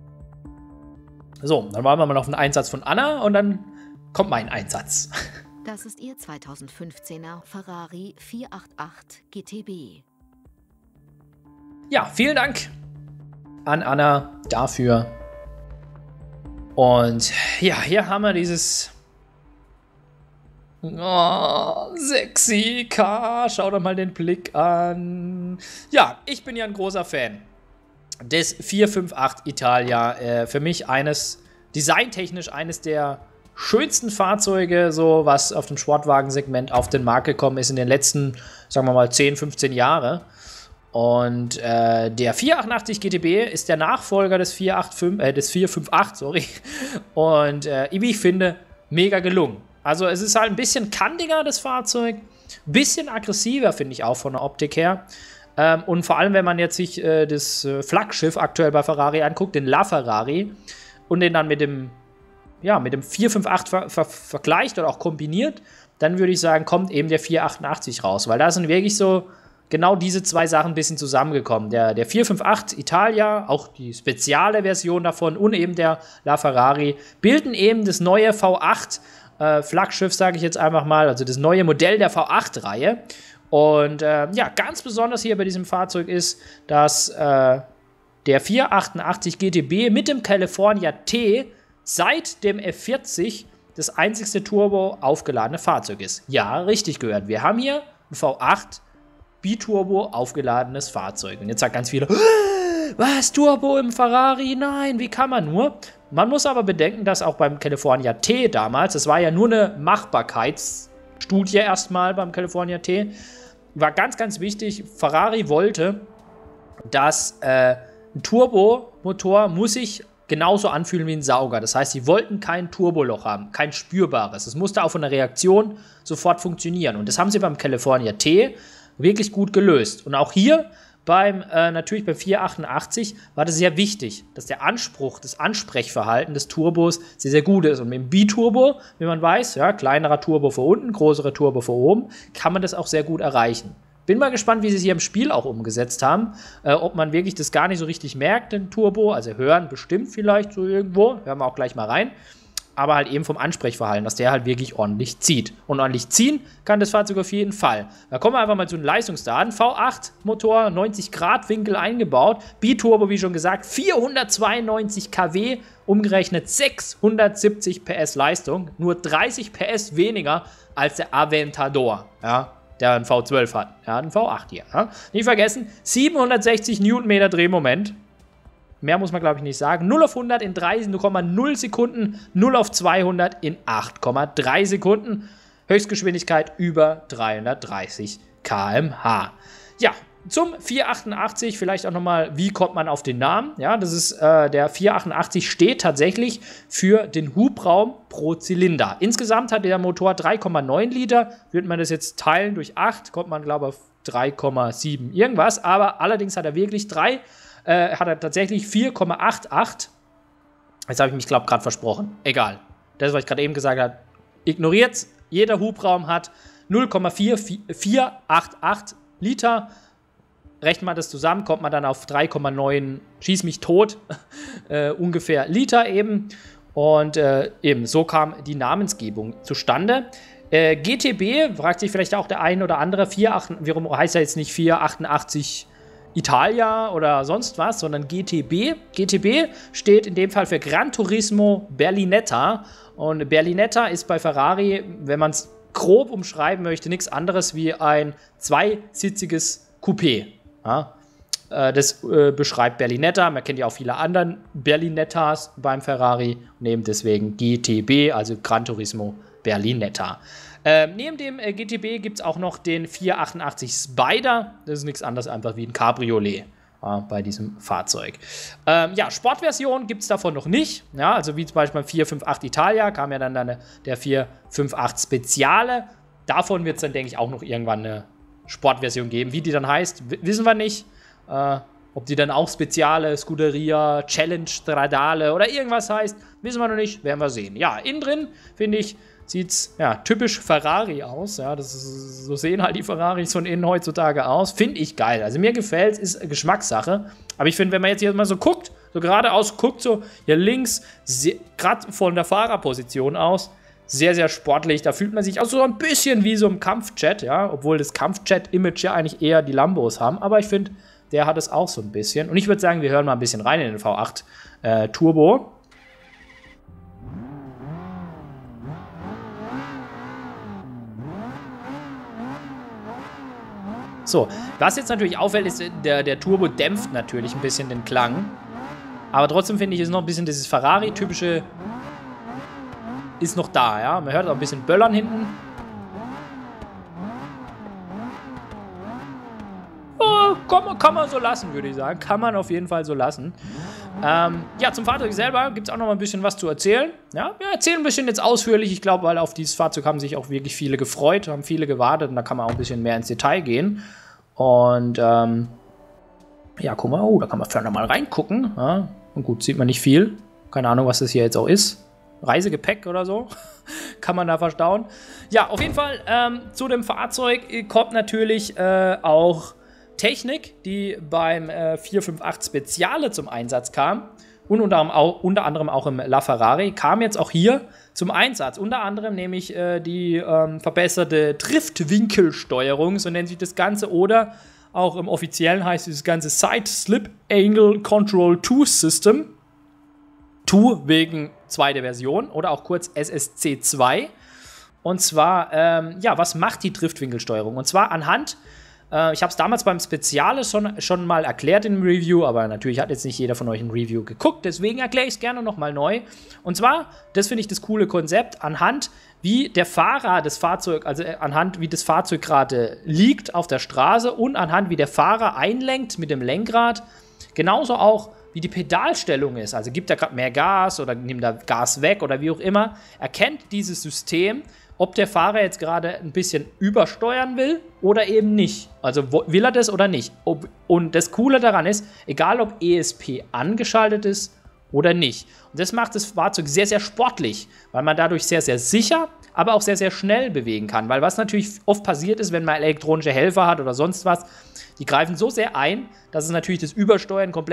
So, dann warten wir mal auf einen Einsatz von Anna und dann kommt mein Einsatz. Das ist Ihr zweitausendfünfzehner Ferrari vierhundertachtundachtzig G T B. Ja, vielen Dank an Anna dafür. Und ja, hier haben wir dieses oh, sexy Car. Schau doch mal den Blick an. Ja, ich bin ja ein großer Fan des vierhundertachtzig Italia. Äh, für mich eines, designtechnisch eines der schönsten Fahrzeuge, so was auf dem Sportwagensegment auf den Markt gekommen ist in den letzten, sagen wir mal, zehn, fünfzehn Jahre. Und äh, der vierhundertachtundachtzig G T B ist der Nachfolger des vierhundertfünfundachtzig, äh, des vierhundertachtzig, sorry. Und äh, wie ich finde, mega gelungen. Also es ist halt ein bisschen kantiger, das Fahrzeug. Ein bisschen aggressiver, finde ich auch von der Optik her. Ähm, und vor allem, wenn man jetzt sich äh, das äh, Flaggschiff aktuell bei Ferrari anguckt, den LaFerrari, und den dann mit dem, ja, mit dem vierhundertachtzig ver ver vergleicht oder auch kombiniert, dann würde ich sagen, kommt eben der vierhundertachtundachtzig raus. Weil da sind wirklich so genau diese zwei Sachen ein bisschen zusammengekommen. Der, der vierhundertachtzig Italia, auch die spezielle Version davon und eben der LaFerrari bilden eben das neue V acht Äh, Flaggschiff, sage ich jetzt einfach mal, also das neue Modell der V acht Reihe. Und äh, ja, ganz besonders hier bei diesem Fahrzeug ist, dass äh, der vierhundertachtundachtzig G T B mit dem California T seit dem F vierzig das einzigste Turbo aufgeladene Fahrzeug ist. Ja, richtig gehört. Wir haben hier ein V acht Biturbo aufgeladenes Fahrzeug. Und jetzt sagt ganz viele, was, Turbo im Ferrari? Nein, wie kann man nur? Man muss aber bedenken, dass auch beim California T damals, das war ja nur eine Machbarkeitsstudie erstmal beim California T, war ganz, ganz wichtig, Ferrari wollte, dass äh, ein Turbomotor muss sich genauso anfühlen wie ein Sauger. Das heißt, sie wollten kein Turboloch haben, kein spürbares. Es musste auch von der Reaktion sofort funktionieren. Und das haben sie beim California T wirklich gut gelöst. Und auch hier beim, äh, natürlich beim vierhundertachtundachtzig war das sehr wichtig, dass der Anspruch, das Ansprechverhalten des Turbos sehr, sehr gut ist. Und mit dem Biturbo, wie man weiß, ja, kleinerer Turbo vor unten, größerer Turbo vor oben, kann man das auch sehr gut erreichen. Bin mal gespannt, wie sie es hier im Spiel auch umgesetzt haben. Äh, ob man wirklich das gar nicht so richtig merkt, den Turbo. Also hören bestimmt vielleicht so irgendwo. Hören wir auch gleich mal rein. aber halt eben vom Ansprechverhalten, dass der halt wirklich ordentlich zieht. Und ordentlich ziehen kann das Fahrzeug auf jeden Fall. Da kommen wir einfach mal zu den Leistungsdaten. V acht Motor, neunzig Grad Winkel eingebaut. Biturbo, wie schon gesagt, vierhundertzweiundneunzig Kilowatt, umgerechnet sechshundertsiebzig P S Leistung. Nur dreißig P S weniger als der Aventador, ja, der einen V zwölf hat. Er hat einen V acht hier. Ja. Nicht vergessen, siebenhundertsechzig Newtonmeter Drehmoment. Mehr muss man, glaube ich, nicht sagen. null auf hundert in drei Komma null Sekunden, null auf zweihundert in acht Komma drei Sekunden. Höchstgeschwindigkeit über dreihundertdreißig Kilometer pro Stunde. Ja, zum vierhundertachtundachtzig vielleicht auch nochmal, wie kommt man auf den Namen? Ja, das ist, äh, der vierhundertachtundachtzig steht tatsächlich für den Hubraum pro Zylinder. Insgesamt hat der Motor drei Komma neun Liter. Würde man das jetzt teilen durch acht, kommt man, glaube ich, auf drei Komma sieben irgendwas. Aber allerdings hat er wirklich drei Äh, hat er tatsächlich vier Komma achtundachtzig. Jetzt habe ich mich, glaube ich, gerade versprochen. Egal. Das, was ich gerade eben gesagt habe, ignoriert's. Jeder Hubraum hat null Komma vier vier acht acht Liter. Rechnet man das zusammen, kommt man dann auf drei Komma neun, schieß mich tot, äh, ungefähr Liter eben. Und äh, eben, so kam die Namensgebung zustande. Äh, G T B, fragt sich vielleicht auch der ein oder andere, vier acht, warum heißt er jetzt nicht vierhundertachtundachtzig Italia oder sonst was, sondern G T B. G T B steht in dem Fall für Gran Turismo Berlinetta. Und Berlinetta ist bei Ferrari, wenn man es grob umschreiben möchte, nichts anderes wie ein zweisitziges Coupé. Ja, äh, das äh, beschreibt Berlinetta. Man kennt ja auch viele anderen Berlinettas beim Ferrari. Und eben deswegen G T B, also Gran Turismo Berlinetta. Ähm, neben dem äh, G T B gibt es auch noch den vierhundertachtundachtzig Spider. Das ist nichts anderes einfach wie ein Cabriolet äh, bei diesem Fahrzeug. Ähm, ja, Sportversion gibt es davon noch nicht. Ja, also wie zum Beispiel beim vier fünf acht Italia kam ja dann, dann der vier fünf acht Speziale. Davon wird es dann, denke ich, auch noch irgendwann eine Sportversion geben. Wie die dann heißt, wissen wir nicht. Äh, ob die dann auch Speziale, Scuderia, Challenge, Stradale oder irgendwas heißt, wissen wir noch nicht. Werden wir sehen. Ja, innen drin, finde ich, sieht es ja, typisch Ferrari aus. Ja, das ist, so sehen halt die Ferraris von innen heutzutage aus. Finde ich geil. Also mir gefällt es, ist Geschmackssache. Aber ich finde, wenn man jetzt hier mal so guckt, so geradeaus guckt, so hier links, gerade von der Fahrerposition aus, sehr, sehr sportlich. Da fühlt man sich auch so ein bisschen wie so ein Kampfjet, ja, obwohl das Kampfjet-Image ja eigentlich eher die Lambos haben. Aber ich finde, der hat es auch so ein bisschen. Und ich würde sagen, wir hören mal ein bisschen rein in den V acht äh, Turbo. So, was jetzt natürlich auffällt, ist, der, der Turbo dämpft natürlich ein bisschen den Klang. Aber trotzdem finde ich, ist noch ein bisschen dieses Ferrari-typische ist noch da, ja. Man hört auch ein bisschen Böllern hinten. Oh, kann, kann man so lassen, würde ich sagen. Kann man auf jeden Fall so lassen. Ähm, ja, zum Fahrzeug selber gibt es auch noch mal ein bisschen was zu erzählen. Ja, wir erzählen ein bisschen jetzt ausführlich. Ich glaube, weil auf dieses Fahrzeug haben sich auch wirklich viele gefreut, haben viele gewartet und da kann man auch ein bisschen mehr ins Detail gehen. Und ähm, ja, guck mal, oh, da kann man vorne mal reingucken. Ja, und gut, sieht man nicht viel. Keine Ahnung, was das hier jetzt auch ist. Reisegepäck oder so. Kann man da verstauen. Ja, auf jeden Fall ähm, zu dem Fahrzeug kommt natürlich äh, auch Technik, die beim äh, vier fünf acht Speziale zum Einsatz kam und unter, auch, unter anderem auch im LaFerrari, kam jetzt auch hier zum Einsatz. Unter anderem nämlich äh, die ähm, verbesserte Driftwinkelsteuerung, so nennt sich das Ganze, oder auch im Offiziellen heißt dieses ganze Side Slip Angle Control zwei System. zwei wegen zweite Version oder auch kurz S S C zwei. Und zwar, ähm, ja, was macht die Driftwinkelsteuerung? Und zwar anhand, äh, ich habe es damals beim Speziale schon, schon mal erklärt im Review, aber natürlich hat jetzt nicht jeder von euch ein Review geguckt, deswegen erkläre ich es gerne nochmal neu. Und zwar, das finde ich das coole Konzept, anhand wie der Fahrer das Fahrzeug, also anhand wie das Fahrzeug gerade liegt auf der Straße und anhand wie der Fahrer einlenkt mit dem Lenkrad, genauso auch wie die Pedalstellung ist, also gibt er gerade mehr Gas oder nimmt er Gas weg oder wie auch immer, erkennt dieses System, ob der Fahrer jetzt gerade ein bisschen übersteuern will oder eben nicht. Also will er das oder nicht. Ob, und das Coole daran ist, egal ob E S P angeschaltet ist oder nicht. Und das macht das Fahrzeug sehr, sehr sportlich, weil man dadurch sehr, sehr sicher, aber auch sehr, sehr schnell bewegen kann. Weil was natürlich oft passiert ist, wenn man elektronische Helfer hat oder sonst was, die greifen so sehr ein, dass es natürlich das Übersteuern komplett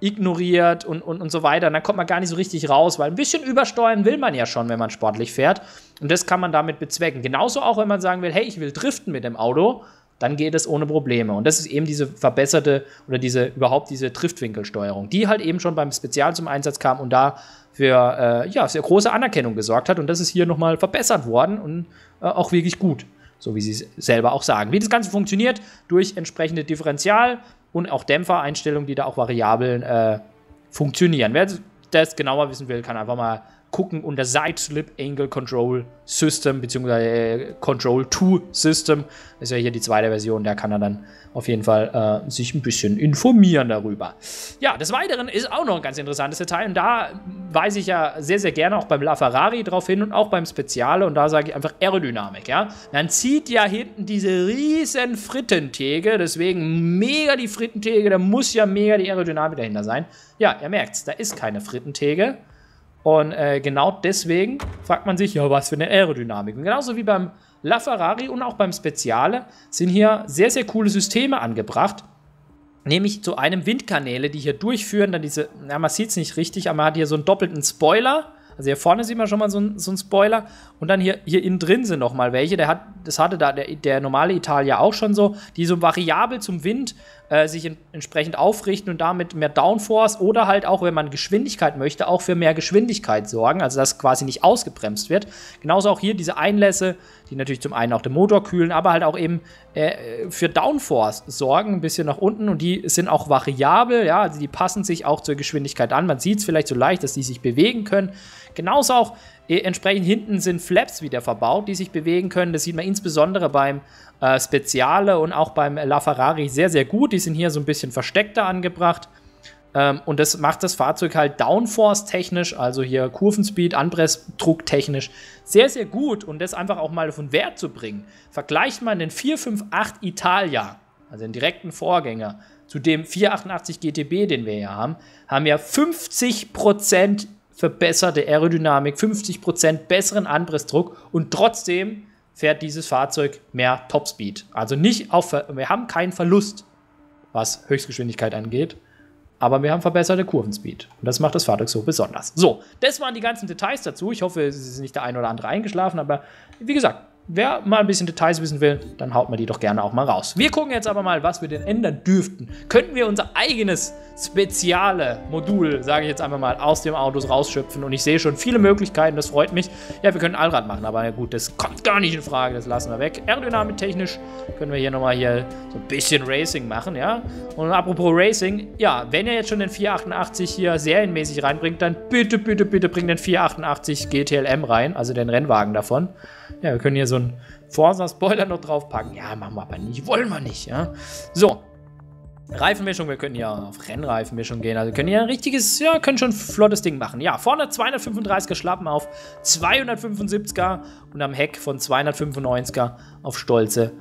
ignoriert und, und, und so weiter. Und dann kommt man gar nicht so richtig raus, weil ein bisschen übersteuern will man ja schon, wenn man sportlich fährt. Und das kann man damit bezwecken. Genauso auch, wenn man sagen will, hey, ich will driften mit dem Auto, dann geht es ohne Probleme. Und das ist eben diese verbesserte oder diese überhaupt diese Driftwinkelsteuerung, die halt eben schon beim Spezial zum Einsatz kam und da für äh, ja, sehr große Anerkennung gesorgt hat. Und das ist hier nochmal verbessert worden und äh, auch wirklich gut, so wie sie es selber auch sagen. Wie das Ganze funktioniert, durch entsprechende Differential- und auch Dämpfereinstellungen, die da auch variabel äh, funktionieren. Wer das genauer wissen will, kann einfach mal gucken unter Side Slip Angle Control System bzw. Control zwei System. Das ist ja hier die zweite Version, da kann er dann auf jeden Fall äh, sich ein bisschen informieren darüber. Ja, des Weiteren ist auch noch ein ganz interessantes Detail und da weise ich ja sehr, sehr gerne auch beim LaFerrari drauf hin und auch beim Speziale und da sage ich einfach Aerodynamik, ja. Man zieht ja hinten diese riesen Frittentheke, deswegen mega die Frittentheke, da muss ja mega die Aerodynamik dahinter sein. Ja, ihr merkt's, da ist keine Frittentheke. Und äh, genau deswegen fragt man sich, ja, was für eine Aerodynamik. Und genauso wie beim LaFerrari und auch beim Speziale sind hier sehr, sehr coole Systeme angebracht. Nämlich zu einem Windkanäle, die hier durchführen, dann diese, ja, man sieht es nicht richtig, aber man hat hier so einen doppelten Spoiler. Also hier vorne sieht man schon mal so einen so Spoiler. Und dann hier, hier innen drin sind noch mal welche. Der hat, das hatte da der, der normale Italia auch schon so, die so variabel zum Wind äh, sich in, entsprechend aufrichten und damit mehr Downforce oder halt auch, wenn man Geschwindigkeit möchte, auch für mehr Geschwindigkeit sorgen. Also dass quasi nicht ausgebremst wird. Genauso auch hier diese Einlässe, die natürlich zum einen auch den Motor kühlen, aber halt auch eben äh, für Downforce sorgen, ein bisschen nach unten. Und die sind auch variabel, ja, also die passen sich auch zur Geschwindigkeit an. Man sieht es vielleicht so leicht, dass die sich bewegen können. Genauso auch äh, entsprechend hinten sind Flaps wieder verbaut, die sich bewegen können. Das sieht man insbesondere beim äh, Speziale und auch beim LaFerrari sehr, sehr gut. Die sind hier so ein bisschen versteckter angebracht. Ähm, und das macht das Fahrzeug halt Downforce-technisch, also hier Kurvenspeed, Anpressdruck technisch sehr, sehr gut. Und das einfach auch mal von Wert zu bringen. Vergleicht man den vier fünf acht Italia, also den direkten Vorgänger, zu dem vier achtundachtzig G T B, den wir hier haben, haben wir fünfzig Prozent verbesserte Aerodynamik, fünfzig Prozent besseren Anpressdruck und trotzdem fährt dieses Fahrzeug mehr Topspeed. Also nicht auf, wir haben keinen Verlust, was Höchstgeschwindigkeit angeht, aber wir haben verbesserte Kurvenspeed. Und das macht das Fahrzeug so besonders. So, das waren die ganzen Details dazu. Ich hoffe, es ist nicht der ein oder andere eingeschlafen, aber wie gesagt, wer mal ein bisschen Details wissen will, dann haut man die doch gerne auch mal raus. Wir gucken jetzt aber mal, was wir denn ändern dürften. Könnten wir unser eigenes spezielle Modul, sage ich jetzt einfach mal, aus dem Autos rausschöpfen? Und ich sehe schon viele Möglichkeiten, das freut mich. Ja, wir können Allrad machen, aber gut, das kommt gar nicht in Frage, das lassen wir weg. Aerodynamik technisch können wir hier nochmal hier so ein bisschen Racing machen, ja. Und apropos Racing, ja, wenn ihr jetzt schon den vier achtundachtzig hier serienmäßig reinbringt, dann bitte, bitte, bitte bringt den vier achtundachtzig G T L M rein, also den Rennwagen davon. Ja, wir können hier so einen Forza-Spoiler noch draufpacken. Ja, machen wir aber nicht. Wollen wir nicht, ja. So. Reifenmischung, wir können hier auf Rennreifenmischung gehen. Also wir können hier ein richtiges, ja, können schon ein flottes Ding machen. Ja, vorne zweihundertfünfunddreißiger Schlappen auf zweihundertfünfundsiebziger und am Heck von zweihundertfünfundneunziger auf stolze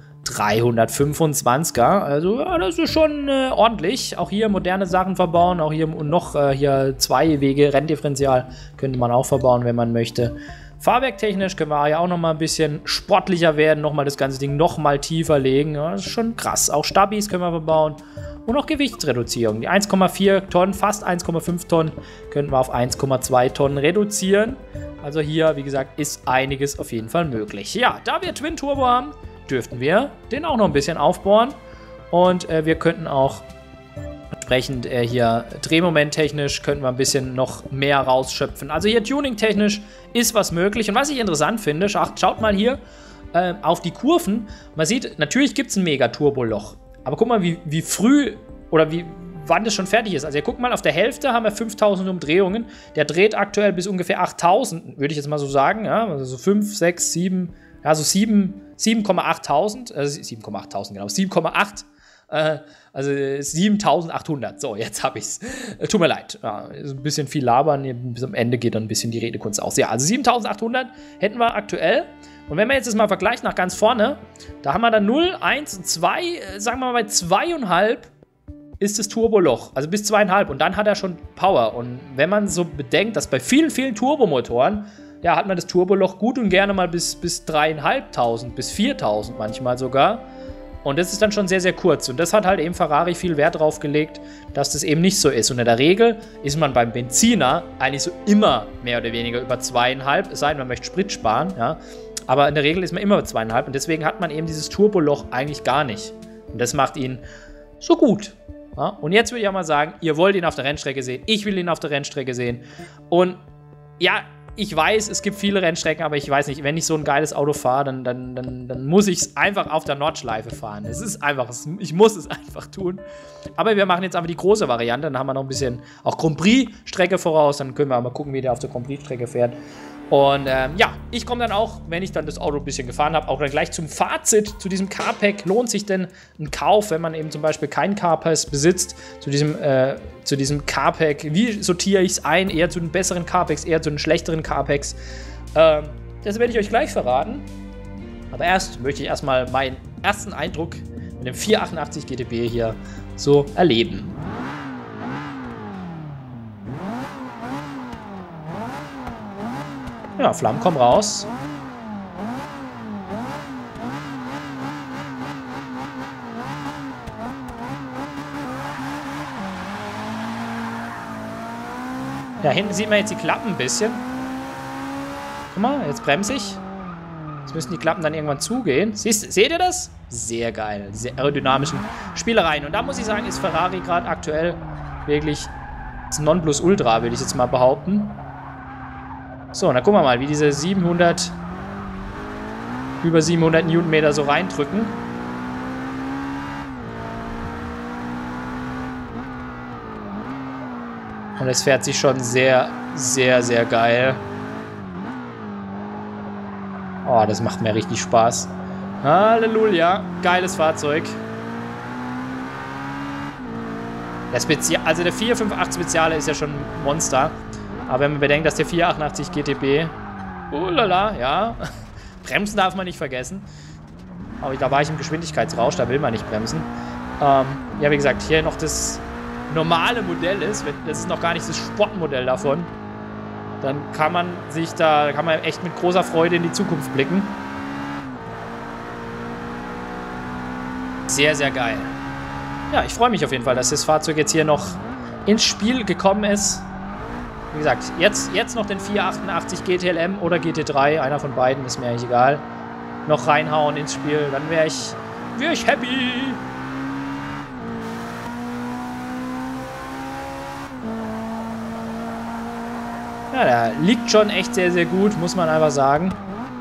dreihundertfünfundzwanziger. Also, ja, das ist schon äh, ordentlich. Auch hier moderne Sachen verbauen. Auch hier und noch äh, hier zwei Wege Renndifferential könnte man auch verbauen, wenn man möchte. Fahrwerktechnisch können wir ja auch noch mal ein bisschen sportlicher werden, noch mal das ganze Ding noch mal tiefer legen. Ja, das ist schon krass. Auch Stabis können wir verbauen und auch Gewichtsreduzierung. Die eins Komma vier Tonnen, fast eins Komma fünf Tonnen, könnten wir auf eins Komma zwei Tonnen reduzieren. Also hier, wie gesagt, ist einiges auf jeden Fall möglich. Ja, da wir Twin Turbo haben, dürften wir den auch noch ein bisschen aufbohren und äh, wir könnten auch entsprechend äh, hier drehmomenttechnisch könnten wir ein bisschen noch mehr rausschöpfen. Also hier tuning-technisch ist was möglich. Und was ich interessant finde, schaut, schaut mal hier äh, auf die Kurven. Man sieht, natürlich gibt es ein Mega-Turbo-Loch. Aber guck mal, wie, wie früh oder wie wann das schon fertig ist. Also ihr guckt mal, auf der Hälfte haben wir fünftausend Umdrehungen. Der dreht aktuell bis ungefähr achttausend, würde ich jetzt mal so sagen. Ja? Also so fünf, sechs, sieben, ja so sieben Komma achttausend, äh, sieben Komma achttausend, genau, sieben Komma acht. Also siebentausendachthundert. So, jetzt habe ich es. Tut mir leid. Ja, ist ein bisschen viel labern. Bis am Ende geht dann ein bisschen die Redekunst aus. Ja, also siebentausendachthundert hätten wir aktuell. Und wenn wir jetzt das mal vergleichen nach ganz vorne, da haben wir dann null, eins, zwei, sagen wir mal bei zwei Komma fünf ist das Turboloch. Also bis zwei Komma fünf. Und dann hat er schon Power. Und wenn man so bedenkt, dass bei vielen, vielen Turbomotoren, ja, hat man das Turboloch gut und gerne mal bis, bis dreieinhalbtausend, bis viertausend manchmal sogar. Und das ist dann schon sehr, sehr kurz. Und das hat halt eben Ferrari viel Wert drauf gelegt, dass das eben nicht so ist. Und in der Regel ist man beim Benziner eigentlich so immer mehr oder weniger über zweieinhalb, es sei denn, man möchte Sprit sparen, ja. Aber in der Regel ist man immer über zweieinhalb. Und deswegen hat man eben dieses Turboloch eigentlich gar nicht. Und das macht ihn so gut. Ja. Und jetzt würde ich auch mal sagen, ihr wollt ihn auf der Rennstrecke sehen. Ich will ihn auf der Rennstrecke sehen. Und ja, ich weiß, es gibt viele Rennstrecken, aber ich weiß nicht, wenn ich so ein geiles Auto fahre, dann, dann, dann, dann muss ich es einfach auf der Nordschleife fahren. Es ist einfach, ich muss es einfach tun. Aber wir machen jetzt einfach die große Variante, dann haben wir noch ein bisschen auch Grand Prix-Strecke voraus, dann können wir mal gucken, wie der auf der Grand Prix-Strecke fährt. Und ähm, ja, ich komme dann auch, wenn ich dann das Auto ein bisschen gefahren habe, auch dann gleich zum Fazit zu diesem Carpack. Lohnt sich denn ein Kauf, wenn man eben zum Beispiel keinen Carpass besitzt, zu diesem, äh, zu diesem Carpack? Wie sortiere ich es ein? Eher zu den besseren Carpacks, eher zu den schlechteren Carpacks? Ähm, das werde ich euch gleich verraten. Aber erst möchte ich erstmal meinen ersten Eindruck mit dem vierhundertachtundachtzig G T B hier so erleben. Ja, Flammen kommen raus. Ja, hinten sieht man jetzt die Klappen ein bisschen. Guck mal, jetzt bremse ich. Jetzt müssen die Klappen dann irgendwann zugehen. Siehst, seht ihr das? Sehr geil. Diese aerodynamischen Spielereien. Und da muss ich sagen, ist Ferrari gerade aktuell wirklich das Nonplusultra, würde ich jetzt mal behaupten. So, und dann gucken wir mal, wie diese siebenhundert, über siebenhundert Newtonmeter so reindrücken. Und es fährt sich schon sehr, sehr, sehr geil. Oh, das macht mir richtig Spaß. Halleluja, geiles Fahrzeug. Der Spezial, also der vier fünf acht Speziale ist ja schon ein Monster. Aber wenn man bedenkt, dass der vierhundertachtundachtzig G T B, ulala, ja, bremsen darf man nicht vergessen. Aber da war ich im Geschwindigkeitsrausch, da will man nicht bremsen. Ähm, ja, wie gesagt, hier noch das normale Modell ist, das ist noch gar nicht das Sportmodell davon, dann kann man sich da, kann man echt mit großer Freude in die Zukunft blicken. Sehr, sehr geil. Ja, ich freue mich auf jeden Fall, dass das Fahrzeug jetzt hier noch ins Spiel gekommen ist. Wie gesagt, jetzt, jetzt noch den vierhundertachtundachtzig G T L M oder G T drei, einer von beiden, ist mir eigentlich egal, noch reinhauen ins Spiel, dann wäre ich, wär ich happy. Ja, der liegt schon echt sehr, sehr gut, muss man einfach sagen.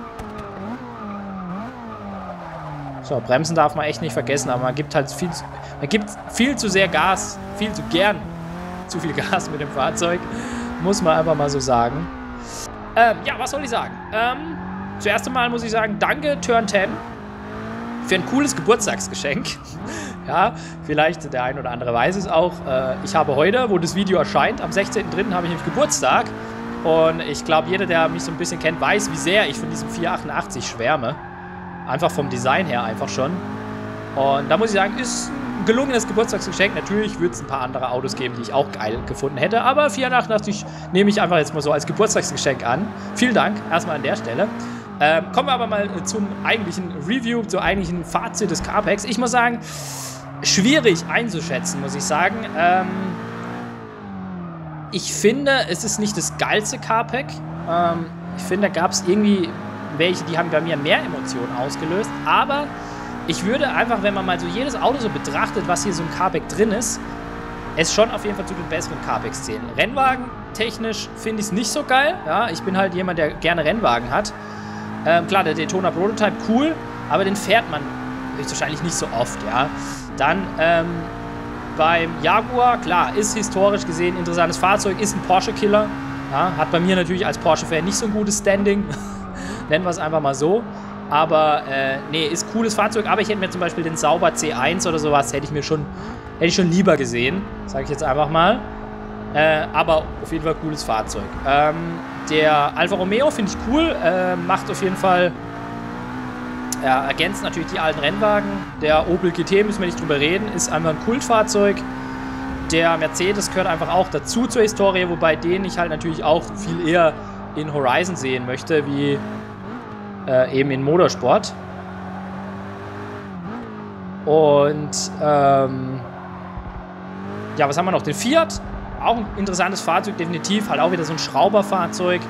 So, bremsen darf man echt nicht vergessen, aber man gibt halt viel, man gibt viel zu sehr Gas, viel zu gern, zu viel Gas mit dem Fahrzeug. Muss man einfach mal so sagen. Ähm, ja, was soll ich sagen? Ähm, zuerst einmal muss ich sagen, danke Turn zehn für ein cooles Geburtstagsgeschenk. Ja, vielleicht der ein oder andere weiß es auch. Äh, ich habe heute, wo das Video erscheint, am sechzehnten dritten habe ich nämlich Geburtstag. Und ich glaube, jeder, der mich so ein bisschen kennt, weiß, wie sehr ich von diesem vierhundertachtundachtzig schwärme. Einfach vom Design her einfach schon. Und da muss ich sagen, ist ein gelungenes Geburtstagsgeschenk. Natürlich wird es ein paar andere Autos geben, die ich auch geil gefunden hätte. Aber vierhundertachtundachtzig nehme ich einfach jetzt mal so als Geburtstagsgeschenk an. Vielen Dank erstmal an der Stelle. Ähm, kommen wir aber mal zum eigentlichen Review, zum eigentlichen Fazit des Carpacks. Ich muss sagen, schwierig einzuschätzen, muss ich sagen. Ähm, ich finde, es ist nicht das geilste Carpack. Ähm, ich finde, da gab es irgendwie welche, die haben bei mir mehr Emotionen ausgelöst. Aber ich würde einfach, wenn man mal so jedes Auto so betrachtet, was hier so im Carpack drin ist, es schon auf jeden Fall zu den besseren Carpacks zählen. Rennwagen technisch finde ich es nicht so geil. Ja, ich bin halt jemand, der gerne Rennwagen hat. Ähm, klar, der Daytona Prototype, cool, aber den fährt man höchstwahrscheinlich nicht so oft, ja. Dann ähm, beim Jaguar, klar, ist historisch gesehen ein interessantes Fahrzeug, ist ein Porsche-Killer. Ja, hat bei mir natürlich als Porsche-Fan nicht so ein gutes Standing. Nennen wir es einfach mal so. Aber, äh, nee, ist cooles Fahrzeug. Aber ich hätte mir zum Beispiel den Sauber C eins oder sowas, hätte ich mir schon, hätte ich schon lieber gesehen. Sage ich jetzt einfach mal. Äh, aber auf jeden Fall cooles Fahrzeug. Ähm, der Alfa Romeo finde ich cool. Äh, macht auf jeden Fall, ja, ergänzt natürlich die alten Rennwagen. Der Opel G T, müssen wir nicht drüber reden, ist einfach ein Kultfahrzeug. Der Mercedes gehört einfach auch dazu zur Historie, wobei den ich halt natürlich auch viel eher in Horizon sehen möchte, wie äh, eben in Motorsport. Und, ähm, ja, was haben wir noch? Den Fiat. Auch ein interessantes Fahrzeug, definitiv. Halt auch wieder so ein Schrauberfahrzeug.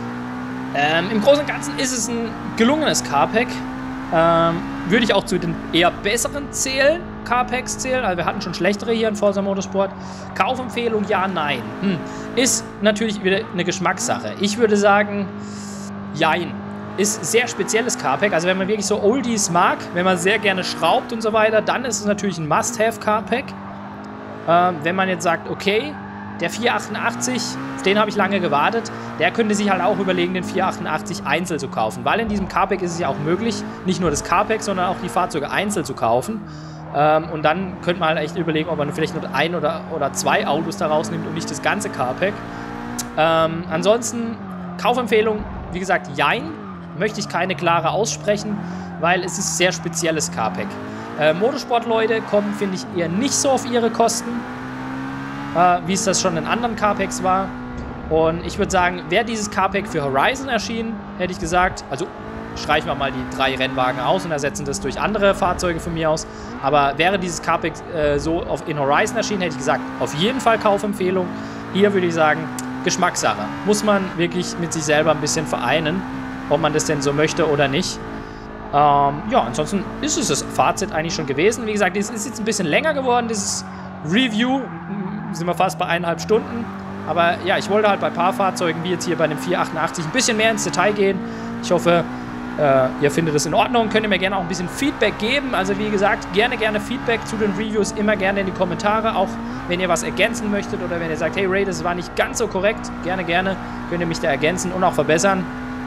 Ähm, im Großen und Ganzen ist es ein gelungenes Carpack. Ähm, würde ich auch zu den eher besseren zählen, Carpacks zählen. Also wir hatten schon schlechtere hier in Forza Motorsport. Kaufempfehlung, ja, nein. Hm. Ist natürlich wieder eine Geschmackssache. Ich würde sagen, jein. Ist sehr spezielles Carpack. Also wenn man wirklich so Oldies mag, wenn man sehr gerne schraubt und so weiter, dann ist es natürlich ein Must-Have-Carpack. Ähm, wenn man jetzt sagt, okay, der vierhundertachtundachtzig, auf den habe ich lange gewartet, der könnte sich halt auch überlegen, den vierhundertachtundachtzig einzeln zu kaufen. Weil in diesem Carpack ist es ja auch möglich, nicht nur das Carpack, sondern auch die Fahrzeuge einzeln zu kaufen. Ähm, und dann könnte man halt echt überlegen, ob man vielleicht nur ein oder, oder zwei Autos da rausnimmt und nicht das ganze Carpack. Ähm, ansonsten, Kaufempfehlung, wie gesagt, jein. Möchte ich keine klare aussprechen, weil es ist sehr spezielles Carpack. Äh, Motorsportleute kommen, finde ich, eher nicht so auf ihre Kosten. Uh, wie es das schon in anderen Carpacks war. Und ich würde sagen, wäre dieses Carpack für Horizon erschienen, hätte ich gesagt, also streichen wir mal die drei Rennwagen aus und ersetzen das durch andere Fahrzeuge von mir aus. Aber wäre dieses Carpack äh, so auf, in Horizon erschienen, hätte ich gesagt, auf jeden Fall Kaufempfehlung. Hier würde ich sagen, Geschmackssache. Muss man wirklich mit sich selber ein bisschen vereinen, ob man das denn so möchte oder nicht. Ähm, ja, ansonsten ist es das Fazit eigentlich schon gewesen. Wie gesagt, es ist jetzt ein bisschen länger geworden, dieses Review. Sind wir fast bei eineinhalb Stunden. Aber ja, ich wollte halt bei ein paar Fahrzeugen, wie jetzt hier bei dem vierhundertachtundachtzig, ein bisschen mehr ins Detail gehen. Ich hoffe, äh, ihr findet es in Ordnung. Könnt ihr mir gerne auch ein bisschen Feedback geben. Also wie gesagt, gerne, gerne Feedback zu den Reviews. Immer gerne in die Kommentare. Auch wenn ihr was ergänzen möchtet oder wenn ihr sagt, hey Ray, das war nicht ganz so korrekt. Gerne, gerne könnt ihr mich da ergänzen und auch verbessern.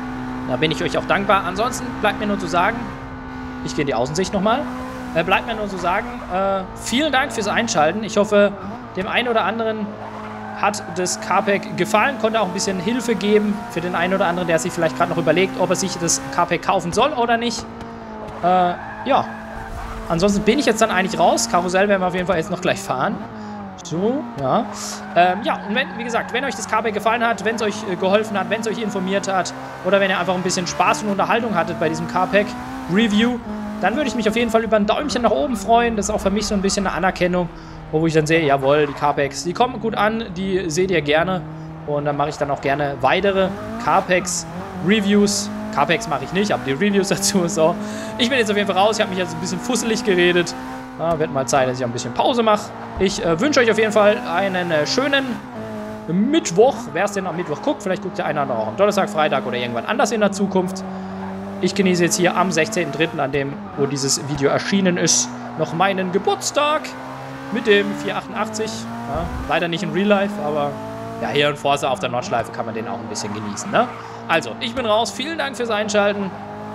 Da bin ich euch auch dankbar. Ansonsten bleibt mir nur zu sagen, ich gehe in die Außensicht nochmal. Äh, bleibt mir nur zu sagen, äh, vielen Dank fürs Einschalten. Ich hoffe, dem einen oder anderen hat das Carpack gefallen, konnte auch ein bisschen Hilfe geben für den einen oder anderen, der sich vielleicht gerade noch überlegt, ob er sich das Carpack kaufen soll oder nicht. Äh, ja, ansonsten bin ich jetzt dann eigentlich raus. Karussell werden wir auf jeden Fall jetzt noch gleich fahren. So, ja. Ähm, ja, und wenn, wie gesagt, wenn euch das Carpack gefallen hat, wenn es euch äh, geholfen hat, wenn es euch informiert hat oder wenn ihr einfach ein bisschen Spaß und Unterhaltung hattet bei diesem Carpack Review, dann würde ich mich auf jeden Fall über ein Däumchen nach oben freuen. Das ist auch für mich so ein bisschen eine Anerkennung, wo ich dann sehe, jawohl, die Carpacks, die kommen gut an, die seht ihr gerne. Und dann mache ich dann auch gerne weitere Carpacks Reviews. Carpacks mache ich nicht, aber die Reviews dazu. So, ich bin jetzt auf jeden Fall raus. Ich habe mich jetzt ein bisschen fusselig geredet. Ja, wird mal Zeit, dass ich ein bisschen Pause mache. Ich äh, wünsche euch auf jeden Fall einen äh, schönen Mittwoch. Wer es denn am Mittwoch guckt, vielleicht guckt der eine oder andere auch am Donnerstag, Freitag oder irgendwann anders in der Zukunft. Ich genieße jetzt hier am sechzehnten dritten, an dem, wo dieses Video erschienen ist, noch meinen Geburtstag mit dem vierhundertachtundachtzig. Ja, leider nicht in Real Life, aber ja, hier in Forza auf der Nordschleife kann man den auch ein bisschen genießen. Ne? Also, ich bin raus. Vielen Dank fürs Einschalten.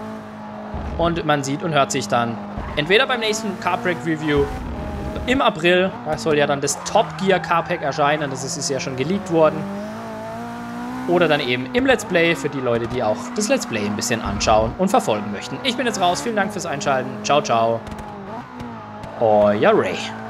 Und man sieht und hört sich dann entweder beim nächsten Carpack Review im April. Da soll ja dann das Top Gear Carpack erscheinen. Das ist ja schon geleakt worden. Oder dann eben im Let's Play für die Leute, die auch das Let's Play ein bisschen anschauen und verfolgen möchten. Ich bin jetzt raus. Vielen Dank fürs Einschalten. Ciao, ciao. Euer Ray.